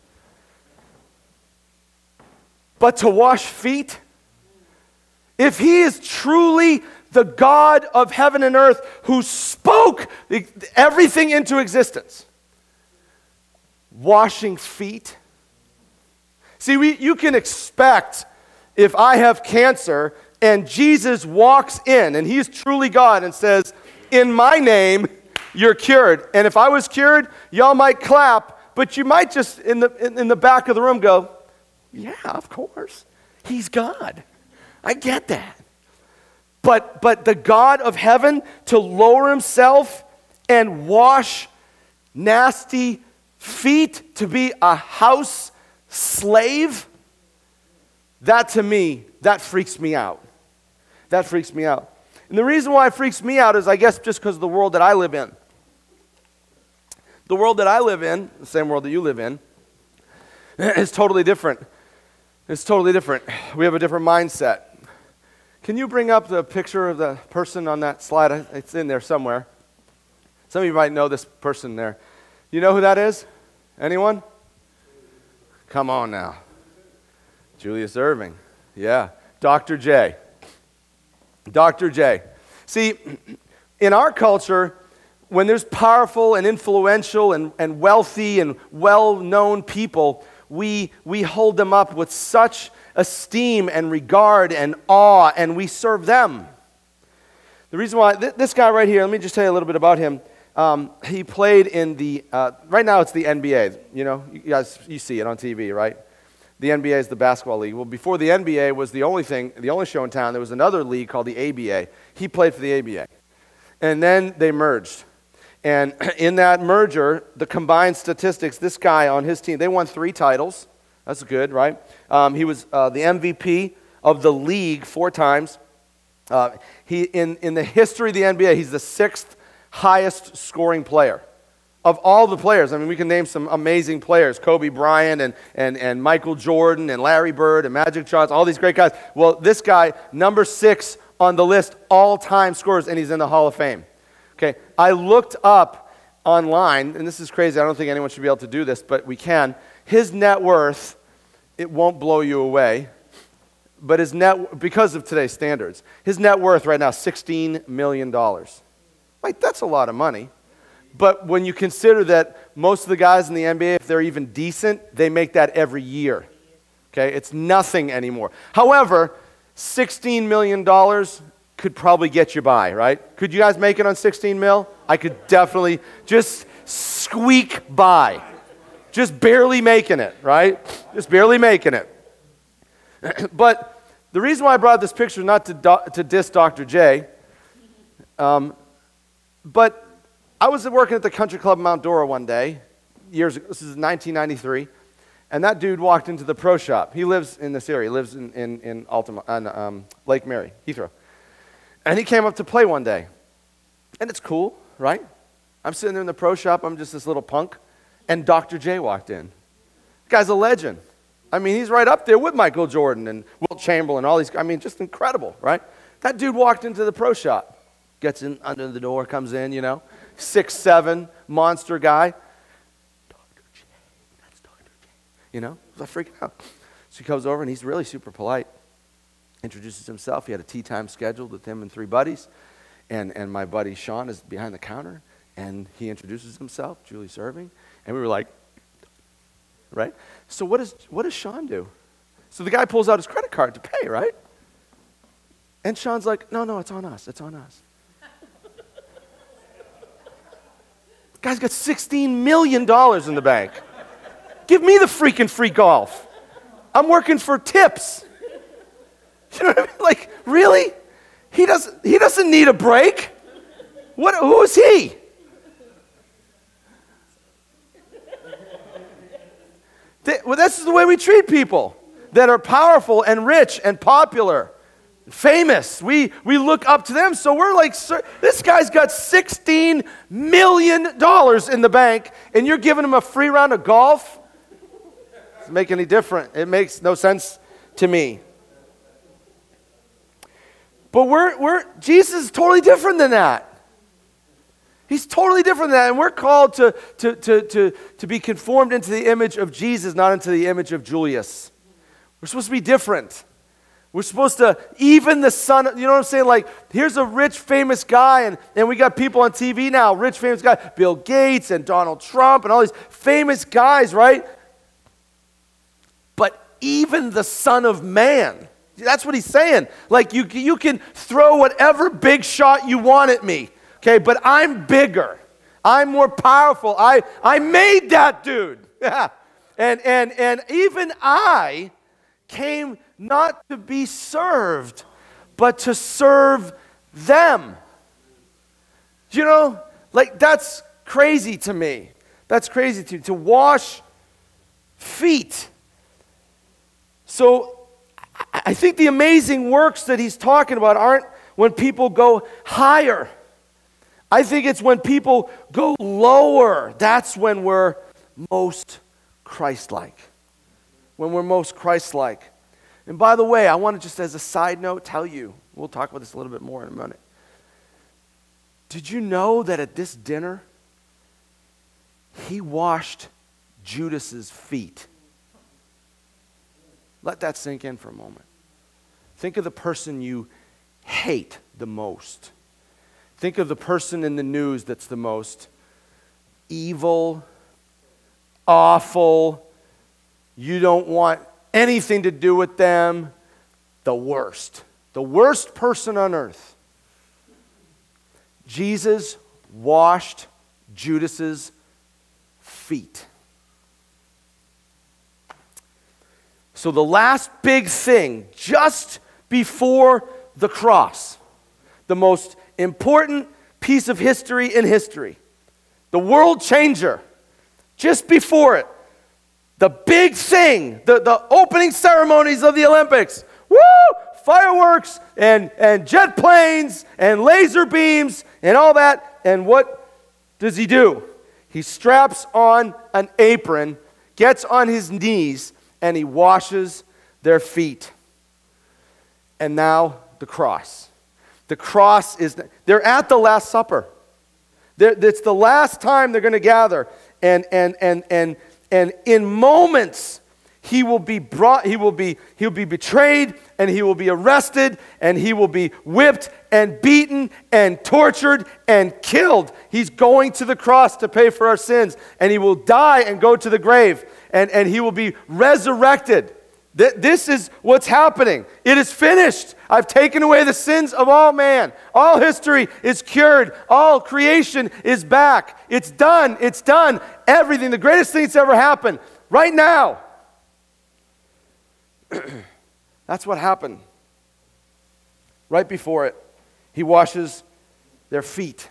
But to wash feet, if he is truly the God of heaven and earth who spoke everything into existence, washing feet. See, we, you can expect if I have cancer and Jesus walks in and he's truly God and says, in my name, you're cured. And if I was cured, y'all might clap, but you might just in the, in, in the back of the room go, yeah, of course. He's God. I get that. But, but the God of heaven to lower himself and wash nasty feet, to be a house slave, that to me, that freaks me out. That freaks me out. And the reason why it freaks me out is, I guess, just because of the world that I live in. The world that I live in, the same world that you live in, is totally different. It's totally different. We have a different mindset. Can you bring up the picture of the person on that slide? It's in there somewhere. Some of you might know this person there. You know who that is? Anyone? Come on now. Julius Erving. Yeah. Doctor J. Doctor J. See, in our culture, when there's powerful and influential and, and wealthy and well-known people, we, we hold them up with such esteem and regard and awe, and we serve them. The reason why, th- this guy right here, let me just tell you a little bit about him. Um, he played in the, uh, right now it's the N B A, you know, you guys, you see it on T V, right? The N B A is the basketball league. Well, before the N B A was the only thing, the only show in town, there was another league called the A B A. He played for the A B A. And then they merged. And in that merger, the combined statistics, this guy on his team, they won three titles. That's good, right? Um, he was uh, the M V P of the league four times. Uh, he in, in the history of the N B A, he's the sixth highest scoring player of all the players. I mean, we can name some amazing players, Kobe Bryant and, and, and Michael Jordan and Larry Bird and Magic Johnson, all these great guys. Well, this guy, number six on the list, all-time scorers, and he's in the Hall of Fame. Okay, I looked up online, and this is crazy, I don't think anyone should be able to do this, but we can. His net worth, it won't blow you away, but his net, because of today's standards, his net worth right now, sixteen million dollars. Like, that's a lot of money. But when you consider that most of the guys in the N B A, if they're even decent, they make that every year. Okay, it's nothing anymore. However, sixteen million dollars could probably get you by, right? Could you guys make it on sixteen mil? I could definitely just squeak by. Just barely making it, right? Just barely making it. But the reason why I brought this picture, not to, do, to diss Doctor J, um, but I was working at the country club in Mount Dora one day, years ago, this is nineteen ninety-three, and that dude walked into the pro shop. He lives in this area, he lives in, in, in Altamont, on, um, Lake Mary, Heathrow. And he came up to play one day. And it's cool, right? I'm sitting there in the pro shop, I'm just this little punk, and Doctor J walked in. The guy's a legend. I mean, he's right up there with Michael Jordan and Wilt Chamberlain, all these, I mean, just incredible, right? That dude walked into the pro shop. Gets in under the door, comes in, you know, six, seven, monster guy. Doctor J, that's Doctor J. You know, I was freaking out. So he comes over and he's really super polite. Introduces himself. He had a tea time scheduled with him and three buddies. And, and my buddy Sean is behind the counter. And he introduces himself, Julius Erving. And we were like, right? So what, is, what does Sean do? So the guy pulls out his credit card to pay, right? And Sean's like, no, no, it's on us. It's on us. Guy's got sixteen million dollars in the bank. Give me the freaking free golf. I'm working for tips. You know what I mean? Like, really? He doesn't, he doesn't need a break. What, who is he? They, well, this is the way we treat people. that are powerful and rich and popular, famous. We, we look up to them. So we're like, sir, this guy's got sixteen million dollars in the bank, and you're giving him a free round of golf? Doesn't make any difference. It makes no sense to me. But we're, we're, Jesus is totally different than that. He's totally different than that. And we're called to, to, to, to, to be conformed into the image of Jesus, not into the image of Julius. We're supposed to be different. We're supposed to, even the son, you know what I'm saying? Like, here's a rich, famous guy, and, and we got people on T V now, rich, famous guy, Bill Gates and Donald Trump and all these famous guys, right? But even the Son of Man, that's what he's saying. Like, you, you can throw whatever big shot you want at me, okay, but I'm bigger. I'm more powerful. I, I made that dude. Yeah. And, and, and even I came not to be served, but to serve them. You know, like, that's crazy to me. That's crazy to me, to wash feet. So I think the amazing works that he's talking about aren't when people go higher. I think it's when people go lower. That's when we're most Christ-like. When we're most Christ-like. And by the way, I want to just as a side note tell you, we'll talk about this a little bit more in a minute. Did you know that at this dinner, he washed Judas's feet? Let that sink in for a moment. Think of the person you hate the most. Think of the person in the news that's the most evil, awful. You don't want anything to do with them. The worst. The worst person on earth. Jesus washed Judas's feet. So the last big thing, just before the cross, the most important piece of history in history, the world changer, just before it, the big thing, the, the opening ceremonies of the Olympics, woo, fireworks and, and jet planes and laser beams and all that. And what does he do? He straps on an apron, gets on his knees, and he washes their feet. And now the cross. The cross is, they're at the Last Supper. They're, it's the last time they're going to gather. And, and, and, and, and in moments, he will be brought, he will be, he'll be betrayed, and he will be arrested, and he will be whipped and beaten and tortured and killed. He's going to the cross to pay for our sins, and he will die and go to the grave, and, and he will be resurrected. Th- this is what's happening. It is finished. I've taken away the sins of all man. All history is cured. All creation is back. It's done. It's done. Everything, the greatest thing that's ever happened, right now. That's what happened. Right before it, he washes their feet.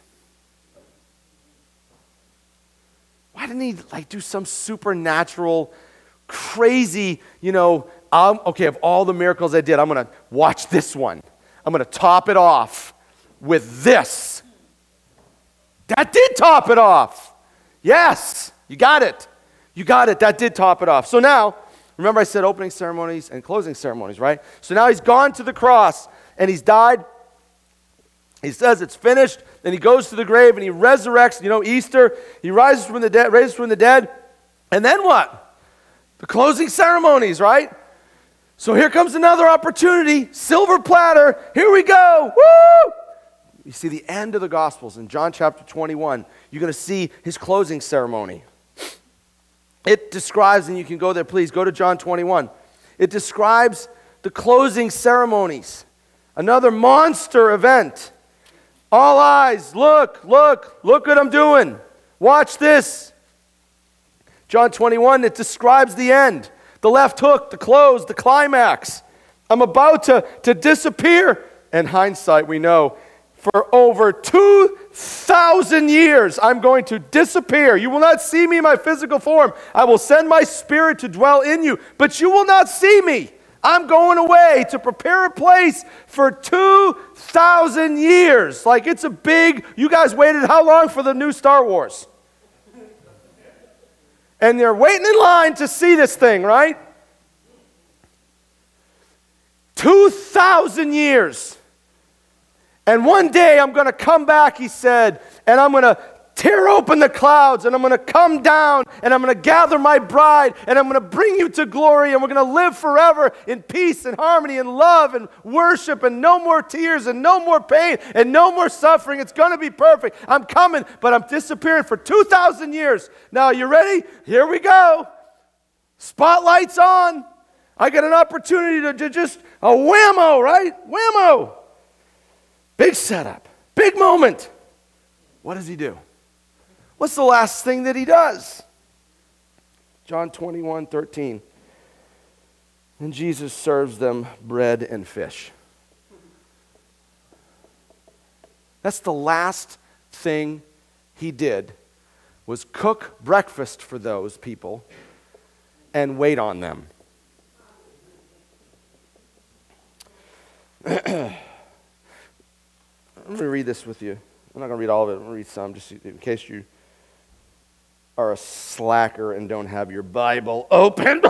Why didn't he like do some supernatural, crazy, you know, um, okay, of all the miracles I did, I'm going to watch this one. I'm going to top it off with this. That did top it off. Yes, you got it. You got it. That did top it off. So now, remember I said opening ceremonies and closing ceremonies, right? So now he's gone to the cross and he's died. He says it's finished. Then he goes to the grave and he resurrects. You know, Easter, he rises from the dead, raises from the dead. And then what? The closing ceremonies, right? So here comes another opportunity. Silver platter. Here we go. Woo! You see the end of the Gospels in John chapter twenty-one. You're going to see his closing ceremony. It describes, and you can go there, please, go to John twenty-one. It describes the closing ceremonies. Another monster event. All eyes, look, look, look what I'm doing. Watch this. John twenty-one, it describes the end. The left hook, the close, the climax. I'm about to, to disappear. And hindsight, we know, For over two thousand years, I'm going to disappear. You will not see me in my physical form. I will send my spirit to dwell in you, but you will not see me. I'm going away to prepare a place for two thousand years. Like, it's a big, you guys waited how long for the new Star Wars? And they're waiting in line to see this thing, right? two thousand years. And one day I'm going to come back, he said, and I'm going to tear open the clouds, and I'm going to come down, and I'm going to gather my bride, and I'm going to bring you to glory, and we're going to live forever in peace and harmony and love and worship, and no more tears and no more pain and no more suffering. It's going to be perfect. I'm coming, but I'm disappearing for two thousand years. Now, you ready? Here we go. Spotlight's on. I got an opportunity to, to just, a whammo, right? Whammo. Big setup, big moment. What does he do? What's the last thing that he does? John twenty-one, thirteen. And Jesus serves them bread and fish. That's the last thing he did, was cook breakfast for those people and wait on them. I'm going to read this with you. I'm not going to read all of it. I'm going to read some just in case you are a slacker and don't have your Bible open.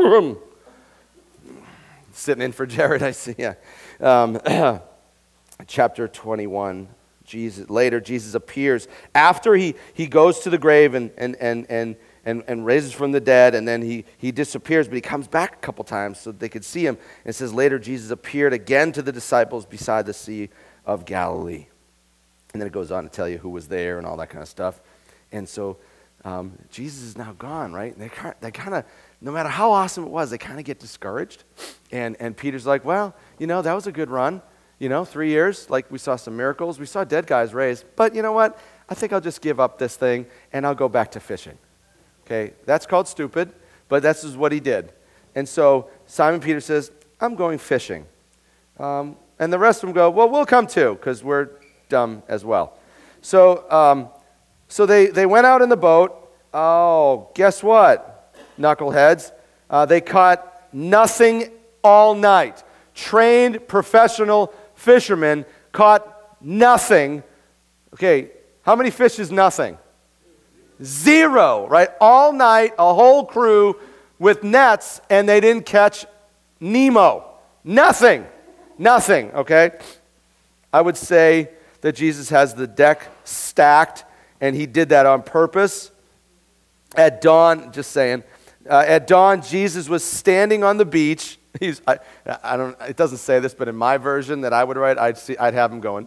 Sitting in for Jared, I see. Yeah. Um, chapter twenty-one. Jesus, later, Jesus appears after he, he goes to the grave and, and, and, and, and, and raises from the dead, and then he, he disappears, but he comes back a couple times so they could see him. And it says, later, Jesus appeared again to the disciples beside the Sea of Galilee. And then it goes on to tell you who was there and all that kind of stuff. And so um, Jesus is now gone, right? And they, they kind of, no matter how awesome it was, they kind of get discouraged. And, and Peter's like, well, you know, that was a good run. You know, three years, like we saw some miracles. We saw dead guys raised. But you know what? I think I'll just give up this thing and I'll go back to fishing. Okay, that's called stupid, but that's just what he did. And so Simon Peter says, I'm going fishing. Um, and the rest of them go, well, we'll come too, because we're dumb as well. So um, so they, they went out in the boat. Oh, guess what, knuckleheads? Uh, they caught nothing all night. Trained professional fishermen caught nothing. Okay, how many fish is nothing? Zero, right? All night, a whole crew with nets, and they didn't catch Nemo. Nothing. Nothing, okay? I would say that Jesus has the deck stacked, and he did that on purpose. At dawn, just saying, uh, at dawn, Jesus was standing on the beach. He's, I, I don't, it doesn't say this, but in my version that I would write, I'd, see, I'd have him going.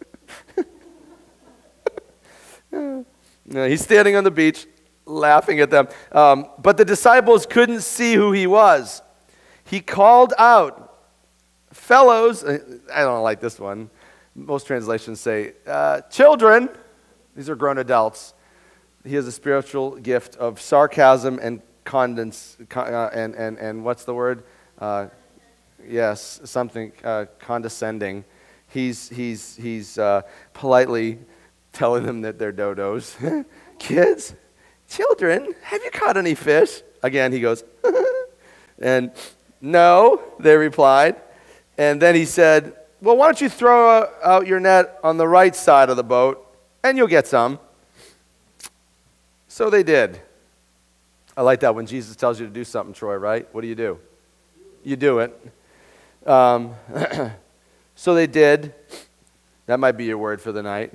No, he's standing on the beach, laughing at them. Um, but the disciples couldn't see who he was. He called out, fellows, I don't like this one. Most translations say, uh, children, these are grown adults. He has a spiritual gift of sarcasm and condens, uh, and, and, and what's the word? Uh, yes, something uh, condescending. He's, he's, he's uh, politely telling them that they're dodos. Kids, children, have you caught any fish? Again, he goes, and no, they replied. And then he said, well, why don't you throw out your net on the right side of the boat, and you'll get some. So they did. I like that when Jesus tells you to do something, Troy, right? What do you do? You do it. Um, so they did. That might be your word for the night.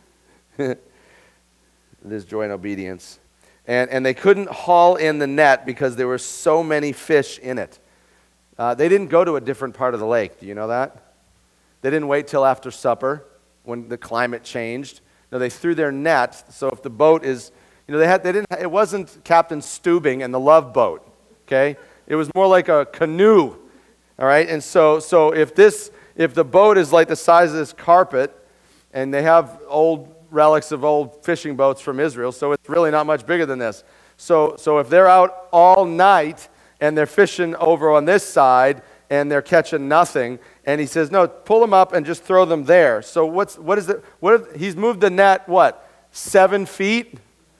There's joy and obedience. And, and they couldn't haul in the net because there were so many fish in it. Uh, they didn't go to a different part of the lake. Do you know that? They didn't wait till after supper when the climate changed. No, they threw their net. So if the boat is, you know, they had, they didn't. It wasn't Captain Stubing and the Love Boat. Okay, it was more like a canoe. All right, and so so if this if the boat is like the size of this carpet, and they have old relics of old fishing boats from Israel, so it's really not much bigger than this. So so if they're out all night and they're fishing over on this side, and they're catching nothing. And he says, no, pull them up and just throw them there. So what's, what is it? What are, he's moved the net, what, seven feet?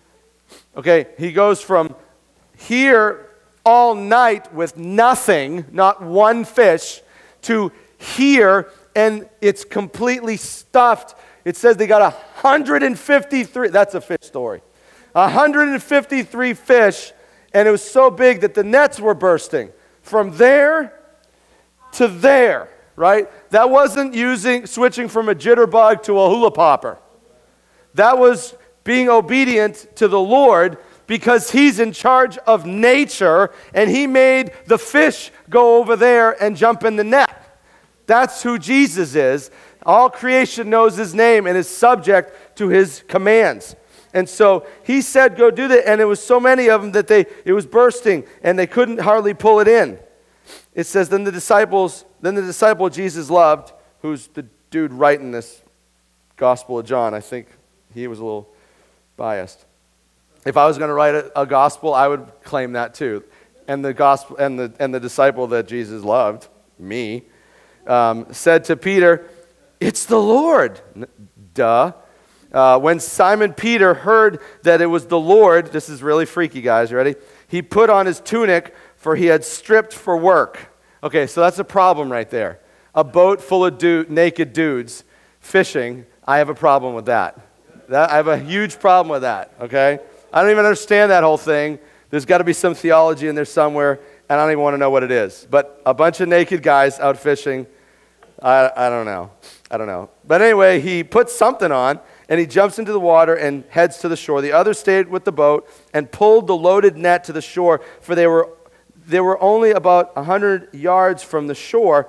Okay, he goes from here all night with nothing, not one fish, to here, and it's completely stuffed. It says they got one hundred fifty-three, that's a fish story, one hundred fifty-three fish, and it was so big that the nets were bursting. From there to there, right? That wasn't using, switching from a jitterbug to a hula popper. That was being obedient to the Lord, because he's in charge of nature, and he made the fish go over there and jump in the net. That's who Jesus is. All creation knows his name and is subject to his commands. And so he said, go do that. And it was so many of them that they it was bursting, and they couldn't hardly pull it in. It says, then the disciples, then the disciple Jesus loved, who's the dude writing this Gospel of John. I think he was a little biased. If I was going to write a, a gospel, I would claim that too. And the gospel and the and the disciple that Jesus loved, me, um, said to Peter, "It's the Lord." Duh. Uh, when Simon Peter heard that it was the Lord, this is really freaky, guys. You ready? He put on his tunic, for he had stripped for work. Okay, so that's a problem right there. A boat full of dude, naked dudes fishing. I have a problem with that. That I have a huge problem with that. Okay. I don't even understand that whole thing. There's got to be some theology in there somewhere, and I don't even want to know what it is. But a bunch of naked guys out fishing, I, I don't know. I don't know. But anyway, he puts something on, and he jumps into the water and heads to the shore. The others stayed with the boat and pulled the loaded net to the shore, for they were, they were only about one hundred yards from the shore.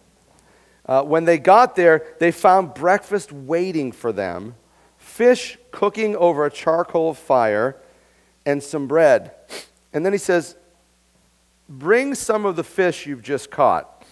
Uh, when they got there, they found breakfast waiting for them, fish cooking over a charcoal fire, and some bread. And then he says, bring some of the fish you've just caught,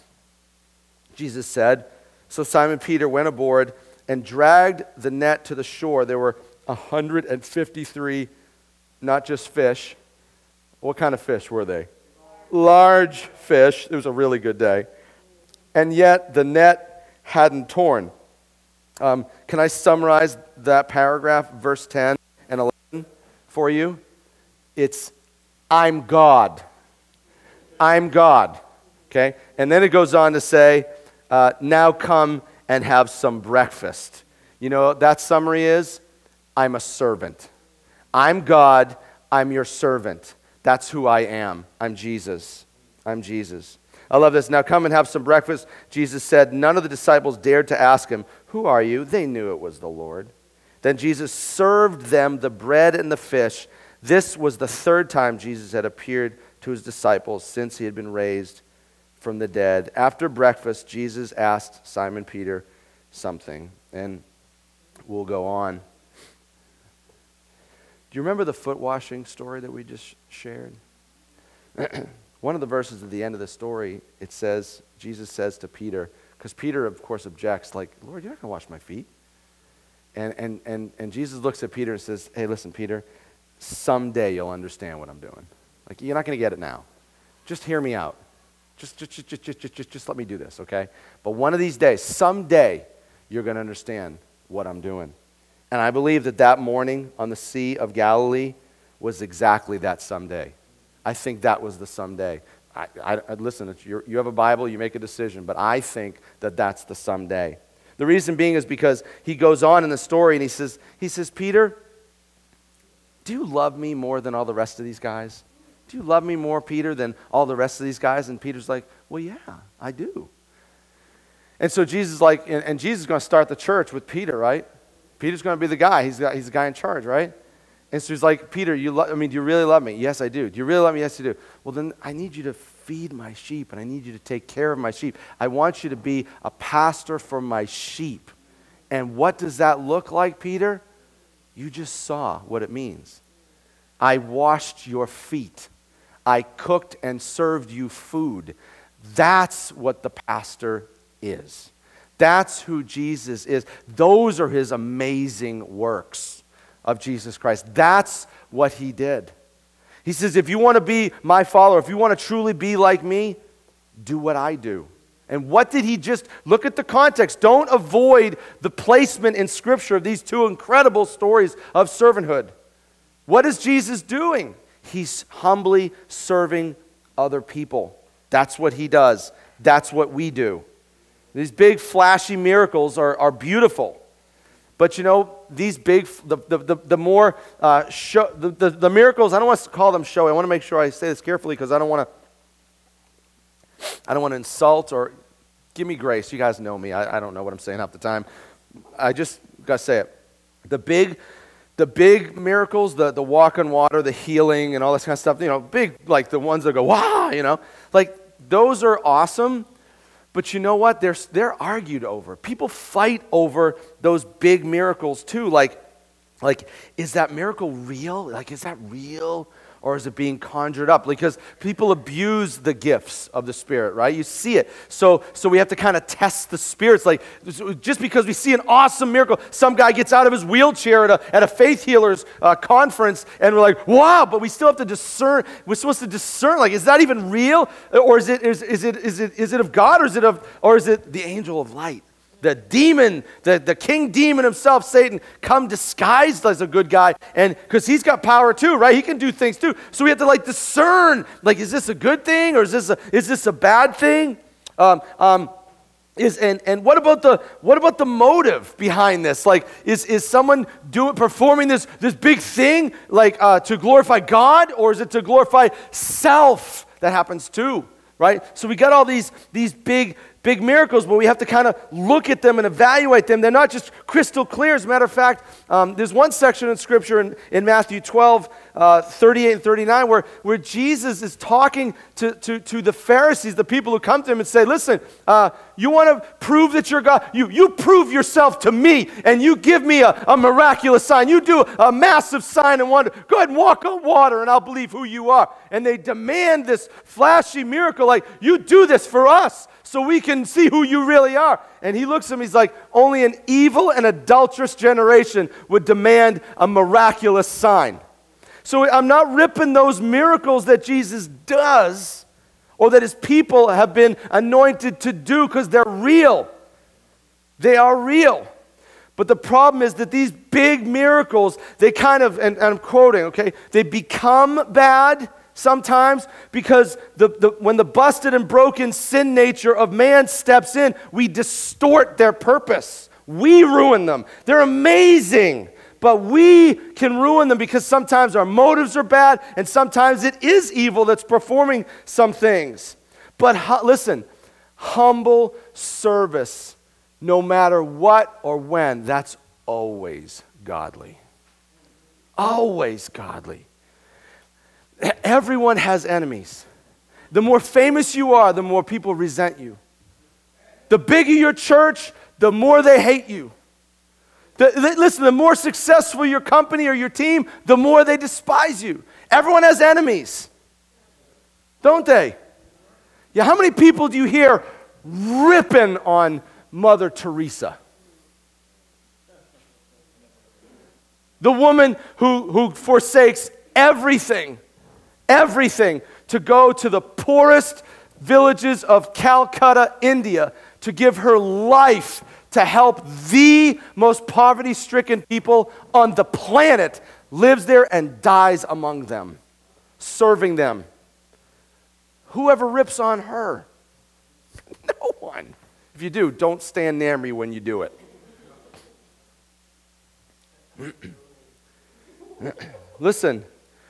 Jesus said. So Simon Peter went aboard and dragged the net to the shore. There were one hundred fifty-three, not just fish. What kind of fish were they? Large fish. It was a really good day. And yet the net hadn't torn. Um, can I summarize that paragraph, verse ten and eleven, for you? It's, I'm God. I'm God. Okay? And then it goes on to say, uh, now come and have some breakfast. You know what that summary is? I'm a servant. I'm God. I'm your servant. That's who I am. I'm Jesus. I'm Jesus. I love this. Now come and have some breakfast. Jesus said, none of the disciples dared to ask him, who are you? They knew it was the Lord. Then Jesus served them the bread and the fish. This was the third time Jesus had appeared to his disciples since he had been raised from the dead. After breakfast, Jesus asked Simon Peter something, and we'll go on. Do you remember the foot washing story that we just shared? One of the verses at the end of the story, it says, Jesus says to Peter, because Peter, of course, objects, like, Lord, you're not going to wash my feet. And, and, and, and Jesus looks at Peter and says, hey, listen, Peter, someday you'll understand what I'm doing. Like, you're not going to get it now. Just hear me out. Just, just, just, just, just, just, just let me do this, okay? But one of these days, someday, you're going to understand what I'm doing. And I believe that that morning on the Sea of Galilee was exactly that someday. I think that was the someday. I, I, I, listen, it's your, you have a Bible, you make a decision, but I think that that's the someday. The reason being is because he goes on in the story and he says, he says, Peter, do you love me more than all the rest of these guys? Do you love me more, Peter, than all the rest of these guys? And Peter's like, well, yeah, I do. And so Jesus is like, and, and Jesus is going to start the church with Peter, right? Peter's going to be the guy. He's, got, he's the guy in charge, right? And so he's like, Peter, you lo- I mean, do you really love me? Yes, I do. Do you really love me? Yes, I do. Well, then I need you to feed my sheep, and I need you to take care of my sheep. I want you to be a pastor for my sheep. And what does that look like, Peter? You just saw what it means. I washed your feet. I cooked and served you food. That's what the pastor is. That's who Jesus is. Those are his amazing works of Jesus Christ. That's what he did. He says, if you want to be my follower, if you want to truly be like me, do what I do. And what did he just, look at the context. Don't avoid the placement in Scripture of these two incredible stories of servanthood. What is Jesus doing? He's humbly serving other people. That's what he does. That's what we do. These big flashy miracles are, are beautiful. But you know, these big, the, the, the, the more, uh, show, the, the, the miracles, I don't want to call them showy. I want to make sure I say this carefully because I don't want to, I don't want to insult or, give me grace. You guys know me. I, I don't know what I'm saying half the time. I just got to say it. The big, the big miracles, the, the walk on water, the healing and all this kind of stuff, you know, big, like the ones that go, wow, you know, like those are awesome. But you know what? They're, they're argued over. People fight over those big miracles too. Like, like, is that miracle real? Like, is that real? Or is it being conjured up? Because people abuse the gifts of the Spirit, right? You see it. So, so we have to kind of test the spirits. Like, just because we see an awesome miracle, some guy gets out of his wheelchair at a, at a faith healers uh, conference, and we're like, wow, but we still have to discern. We're supposed to discern, like, is that even real? Or is it, is, is it, is it, is it of God, or is it of, or is it the angel of light? The demon, the, the king demon himself, Satan, come disguised as a good guy, and because he's got power too, right? He can do things too. So we have to like discern, like, is this a good thing or is this a, is this a bad thing? Um, um, is and and what about the what about the motive behind this? Like, is is someone doing performing this this big thing like uh, to glorify God, or is it to glorify self? That happens too, right? So we got all these these big. Big miracles, but we have to kind of look at them and evaluate them. They're not just crystal clear. As a matter of fact, um, there's one section in Scripture in, in Matthew twelve, uh, thirty-eight and thirty-nine where, where Jesus is talking to, to, to the Pharisees, the people who come to him and say, listen, uh, you want to prove that you're God? You, you prove yourself to me, and you give me a, a miraculous sign. You do a massive sign and wonder. Go ahead and walk on water, and I'll believe who you are. And they demand this flashy miracle, like, you do this for us, so we can see who you really are. And he looks at him, he's like, only an evil and adulterous generation would demand a miraculous sign. So I'm not ripping those miracles that Jesus does or that his people have been anointed to do because they're real. They are real. But the problem is that these big miracles, they kind of, and, and I'm quoting, okay, they become bad sometimes because the, the, when the busted and broken sin nature of man steps in, we distort their purpose. We ruin them. They're amazing, but we can ruin them because sometimes our motives are bad and sometimes it is evil that's performing some things. But hu- listen, humble service, no matter what or when, that's always godly. Always godly. Everyone has enemies. The more famous you are, the more people resent you. The bigger your church, the more they hate you. The, the, listen, the more successful your company or your team, the more they despise you. Everyone has enemies, don't they? Yeah, how many people do you hear ripping on Mother Teresa? The woman who, who forsakes everything Everything to go to the poorest villages of Calcutta, India, to give her life to help the most poverty-stricken people on the planet, lives there and dies among them, serving them. Whoever rips on her? No one. If you do, don't stand near me when you do it. Listen.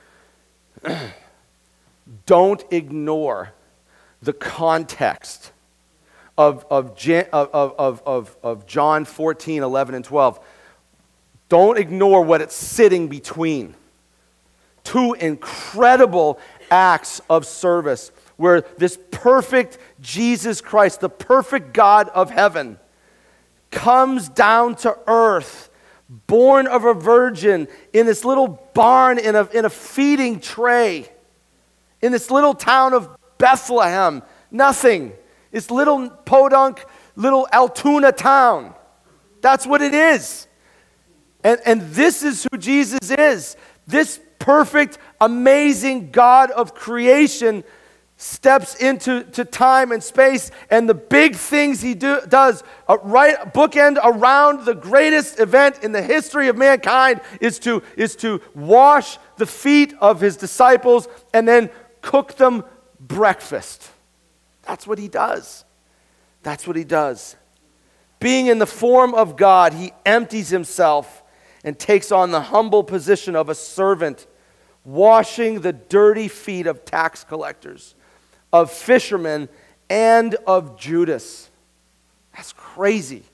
Don't ignore the context of, of, of, of, of, of John fourteen, eleven, and twelve. Don't ignore what it's sitting between. Two incredible acts of service where this perfect Jesus Christ, the perfect God of heaven, comes down to earth, born of a virgin in this little barn in a, in a feeding tray. In this little town of Bethlehem, nothing. It's little podunk, little Altoona town. That's what it is. And, and this is who Jesus is. This perfect, amazing God of creation steps into to time and space, and the big things he do, does uh, right bookend around the greatest event in the history of mankind is to, is to wash the feet of his disciples and then cook them breakfast. That's what he does. That's what he does. Being in the form of God, he empties himself and takes on the humble position of a servant, washing the dirty feet of tax collectors, of fishermen, and of Judas. That's crazy.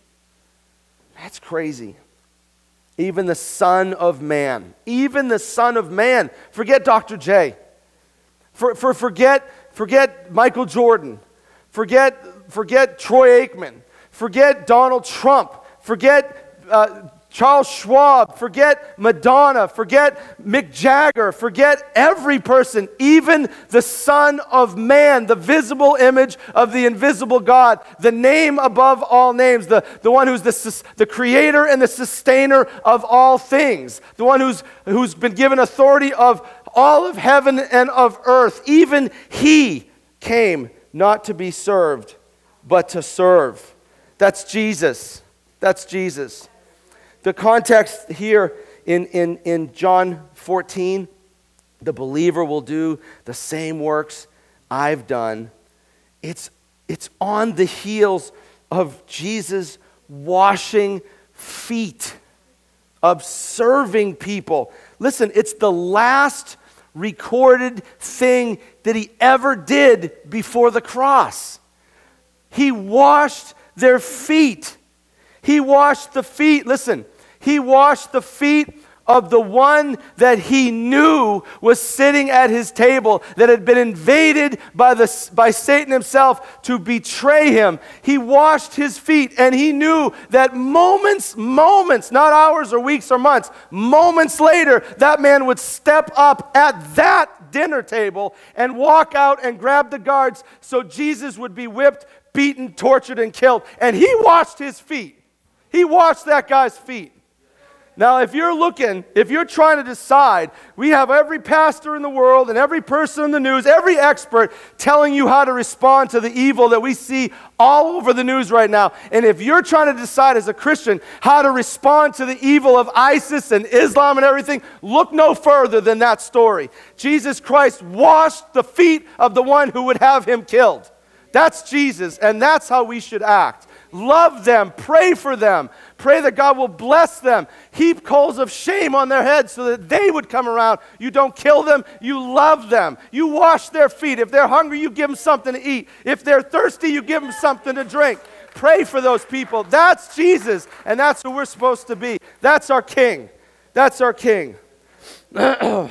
That's crazy. Even the Son of Man, even the Son of Man, forget Doctor J, for, for, forget, forget Michael Jordan, forget, forget Troy Aikman, forget Donald Trump, forget uh, Charles Schwab, forget Madonna, forget Mick Jagger, forget every person, even the Son of Man, the visible image of the invisible God, the name above all names, the, the one who's the, the creator and the sustainer of all things, the one who's, who's been given authority of all of heaven and of earth. Even he came not to be served, but to serve. That's Jesus. That's Jesus. The context here in, in, in John fourteen, the believer will do the same works I've done. It's, it's on the heels of Jesus washing feet, of serving people. Listen, it's the last recorded thing that he ever did before the cross. He washed their feet. He washed the feet, listen, he washed the feet of the one that he knew was sitting at his table, that had been invaded by, the, by Satan himself to betray him. He washed his feet, and he knew that moments, moments, not hours or weeks or months, moments later, that man would step up at that dinner table and walk out and grab the guards so Jesus would be whipped, beaten, tortured, and killed. And he washed his feet. He washed that guy's feet. Now, if you're looking, if you're trying to decide, we have every pastor in the world and every person in the news, every expert telling you how to respond to the evil that we see all over the news right now. And if you're trying to decide as a Christian how to respond to the evil of ISIS and Islam and everything, look no further than that story. Jesus Christ washed the feet of the one who would have him killed. That's Jesus, and that's how we should act. Love them, pray for them, pray that God will bless them, heap coals of shame on their heads so that they would come around. You don't kill them, you love them. You wash their feet. If they're hungry, you give them something to eat. If they're thirsty, you give them something to drink. Pray for those people. That's Jesus, and that's who we're supposed to be. That's our King. That's our King. Man,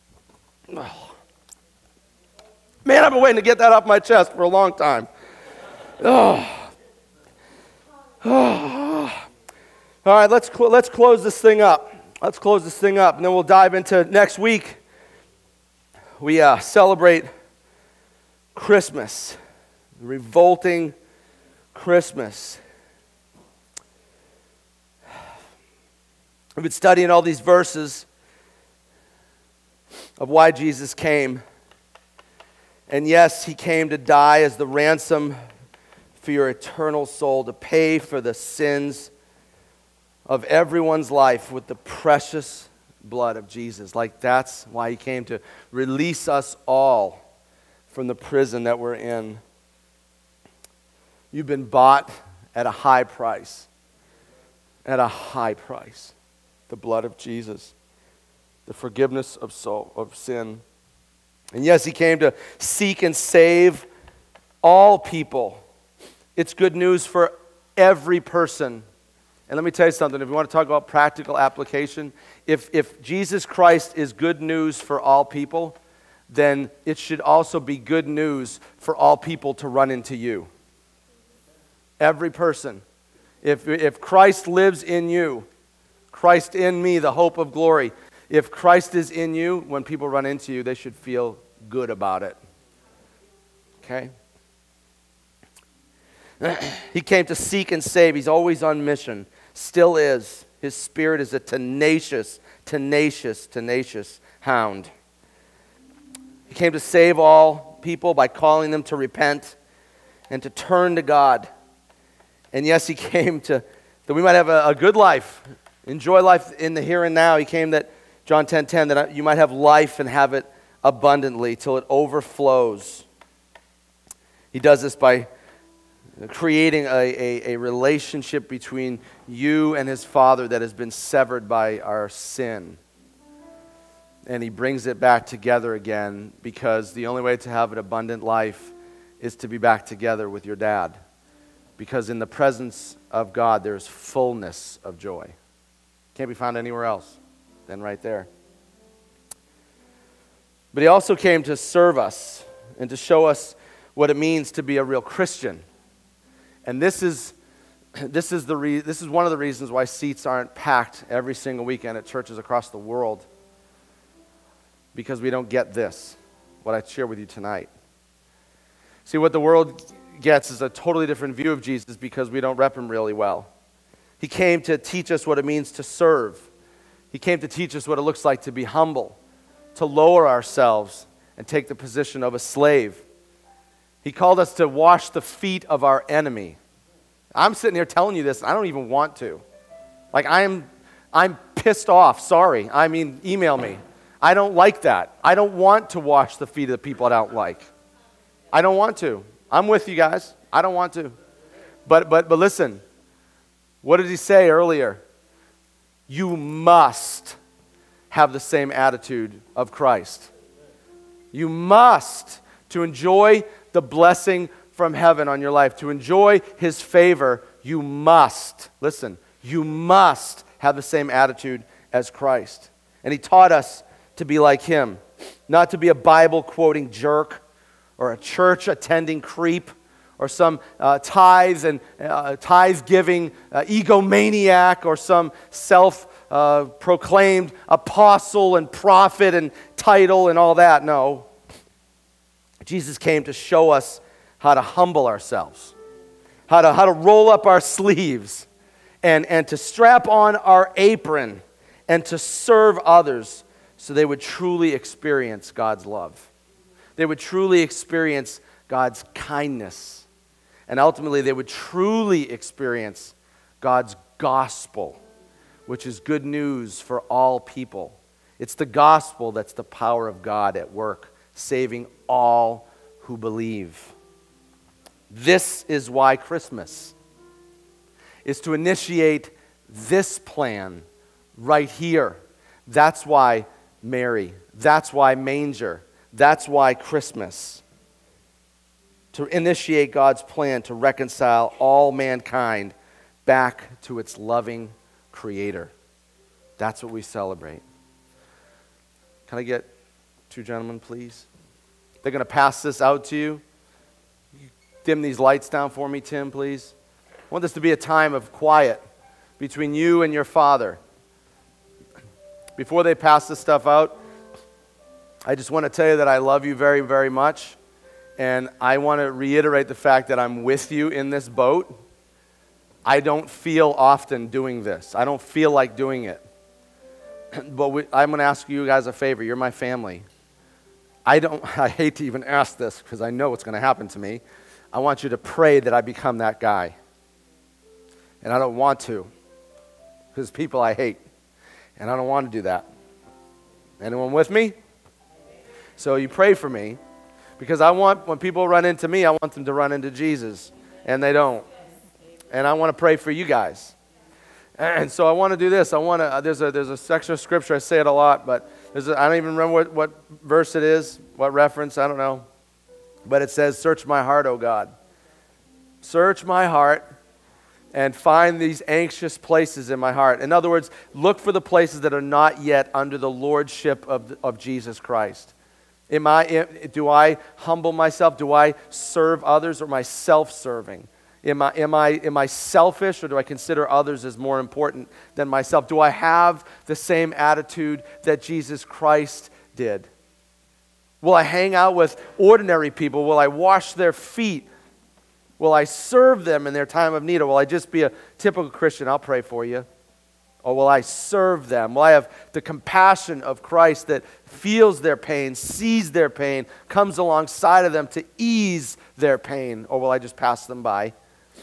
I've been waiting to get that off my chest for a long time. Oh. All right, let's, cl- let's close this thing up. Let's close this thing up, and then we'll dive into next week. We uh, celebrate Christmas, revolting Christmas. We've been studying all these verses of why Jesus came. And yes, he came to die as the ransom for your eternal soul, to pay for the sins of everyone's life with the precious blood of Jesus. Like, that's why he came, to release us all from the prison that we're in. You've been bought at a high price. At a high price. The blood of Jesus. The forgiveness of soul, of sin. And yes, he came to seek and save all people. It's good news for every person. And let me tell you something, if you want to talk about practical application, if, if Jesus Christ is good news for all people, then it should also be good news for all people to run into you. Every person. If, if Christ lives in you, Christ in me, the hope of glory, if Christ is in you, when people run into you, they should feel good about it. Okay? He came to seek and save. He's always on mission. Still is. His spirit is a tenacious, tenacious, tenacious hound. He came to save all. people by calling them to repent and to turn to God. And yes, he came to that we might have a, a good life, enjoy life in the here and now. He came that, John ten ten, that you might have life and have it abundantly till it overflows. He does this by creating a, a, a relationship between you and his Father that has been severed by our sin. And he brings it back together again, because the only way to have an abundant life is to be back together with your dad. Because in the presence of God, there's fullness of joy. Can't be found anywhere else than right there. But he also came to serve us and to show us what it means to be a real Christian. And this is this is the re- this is one of the reasons why seats aren't packed every single weekend at churches across the world. Because we don't get this, what I share with you tonight. See, what the world gets is a totally different view of Jesus because we don't rep him really well. He came to teach us what it means to serve. He came to teach us what it looks like to be humble, to lower ourselves and take the position of a slave. He called us to wash the feet of our enemy. I'm sitting here telling you this, and I don't even want to. Like, I'm, I'm pissed off. Sorry. I mean, email me. I don't like that. I don't want to wash the feet of the people I don't like. I don't want to. I'm with you guys. I don't want to. But but but listen. What did he say earlier? You must have the same attitude of Christ. You must, to enjoy the blessing from heaven on your life, to enjoy his favor, you must, listen, you must have the same attitude as Christ. And he taught us to be like him, not to be a Bible-quoting jerk or a church-attending creep or some uh, tithes and uh, tithe-giving uh, egomaniac or some self-proclaimed uh, apostle and prophet and title and all that. No. Jesus came to show us how to humble ourselves, how to, how to roll up our sleeves and, and to strap on our apron and to serve others so they would truly experience God's love. They would truly experience God's kindness. And ultimately, they would truly experience God's gospel, which is good news for all people. It's the gospel that's the power of God at work, saving all who believe. This is why Christmas is to initiate this plan right here. That's why Mary. That's why manger. That's why Christmas. To initiate God's plan to reconcile all mankind back to its loving Creator. That's what we celebrate. Can I get two gentlemen, please? They're going to pass this out to you. Dim these lights down for me, Tim, please. I want this to be a time of quiet between you and your Father. Before they pass this stuff out, I just want to tell you that I love you very, very much. And I want to reiterate the fact that I'm with you in this boat. I don't feel often doing this. I don't feel like doing it. But we, I'm going to ask you guys a favor. You're my family. I don't. I hate to even ask this because I know what's going to happen to me. I want you to pray that I become that guy. And I don't want to because people I hate. And I don't want to do that. Anyone with me? So you pray for me. Because I want, when people run into me, I want them to run into Jesus. And they don't. And I want to pray for you guys. And so I want to do this. I want to, there's a, there's a section of scripture, I say it a lot, but there's a, I don't even remember what, what verse it is, what reference, I don't know. But it says, search my heart, O God. Search my heart and find these anxious places in my heart. In other words, look for the places that are not yet under the lordship of, of Jesus Christ. Am I, do I humble myself? Do I serve others, or am I self-serving? Am I, am, I, am I selfish, or do I consider others as more important than myself? Do I have the same attitude that Jesus Christ did? Will I hang out with ordinary people? Will I wash their feet? Will I serve them in their time of need? Or will I just be a typical Christian? I'll pray for you. Or will I serve them? Will I have the compassion of Christ that feels their pain, sees their pain, comes alongside of them to ease their pain? Or will I just pass them by?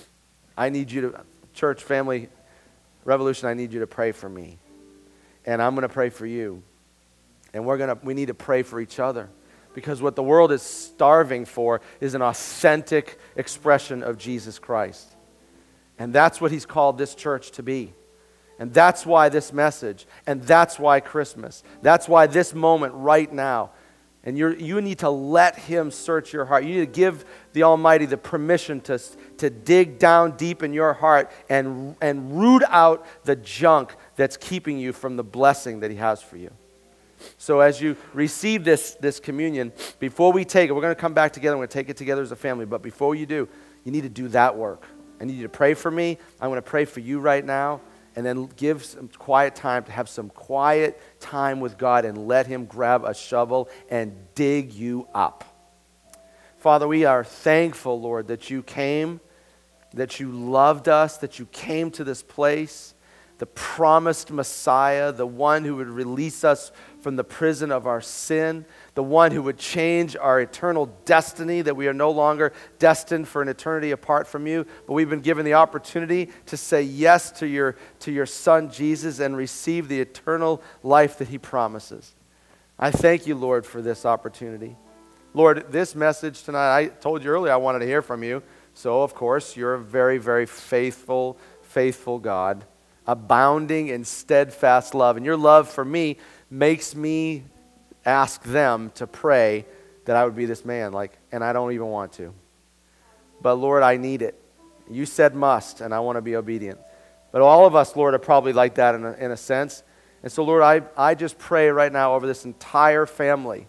I need you to, church, family, Revolution, I need you to pray for me. And I'm going to pray for you. And we're going to, we need to pray for each other. Because what the world is starving for is an authentic expression of Jesus Christ. And that's what he's called this church to be. And that's why this message, and that's why Christmas. That's why this moment right now. And you're, you need to let him search your heart. You need to give the Almighty the permission to, to dig down deep in your heart and, and root out the junk that's keeping you from the blessing that he has for you. So as you receive this, this communion, before we take it, we're going to come back together. We're going to take it together as a family. But before you do, you need to do that work. I need you to pray for me. I'm going to pray for you right now. And then give some quiet time to have some quiet time with God and let him grab a shovel and dig you up. Father, we are thankful, Lord, that you came, that you loved us, that you came to this place, the promised Messiah, the one who would release us from the prison of our sin, the one who would change our eternal destiny, that we are no longer destined for an eternity apart from you, but we've been given the opportunity to say yes to your, to your Son, Jesus, and receive the eternal life that he promises. I thank you, Lord, for this opportunity. Lord, this message tonight, I told you earlier I wanted to hear from you, so of course, you're a very, very faithful, faithful God, abounding in steadfast love, and your love for me makes me ask them to pray that I would be this man, like, and I don't even want to. But Lord, I need it. You said must, and I want to be obedient. But all of us, Lord, are probably like that in a, in a sense. And so, Lord, I, I just pray right now over this entire family,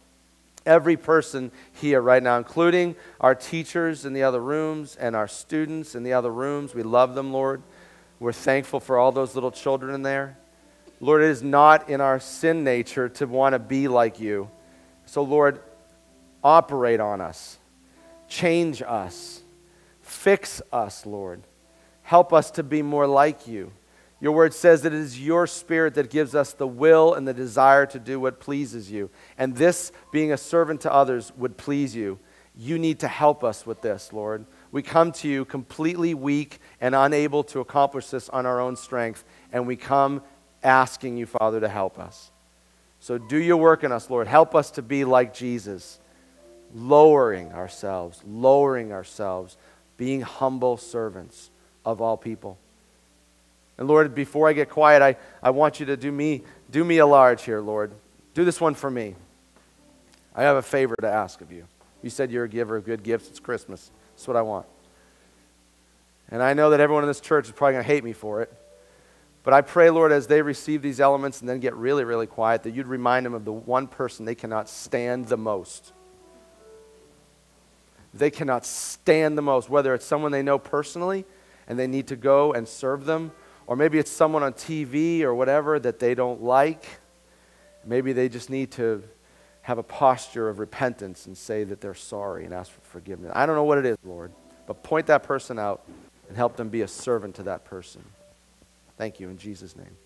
every person here right now, including our teachers in the other rooms and our students in the other rooms. We love them, Lord. We're thankful for all those little children in there. Lord, it is not in our sin nature to want to be like you. So, Lord, operate on us. Change us. Fix us, Lord. Help us to be more like you. Your word says that it is your Spirit that gives us the will and the desire to do what pleases you. And this, being a servant to others, would please you. You need to help us with this, Lord. We come to you completely weak and unable to accomplish this on our own strength. And we come asking you, Father, to help us. So do your work in us, Lord. Help us to be like Jesus, lowering ourselves, lowering ourselves, being humble servants of all people. And Lord, before I get quiet, I, I want you to do me, do me a large here, Lord. Do this one for me. I have a favor to ask of you. You said you're a giver of good gifts. It's Christmas. That's what I want. And I know that everyone in this church is probably going to hate me for it. But I pray, Lord, as they receive these elements and then get really, really quiet, that you'd remind them of the one person they cannot stand the most. They cannot stand the most, whether it's someone they know personally and they need to go and serve them, or maybe it's someone on T V or whatever that they don't like. Maybe they just need to have a posture of repentance and say that they're sorry and ask for forgiveness. I don't know what it is, Lord, but point that person out and help them be a servant to that person. Thank you in Jesus' name.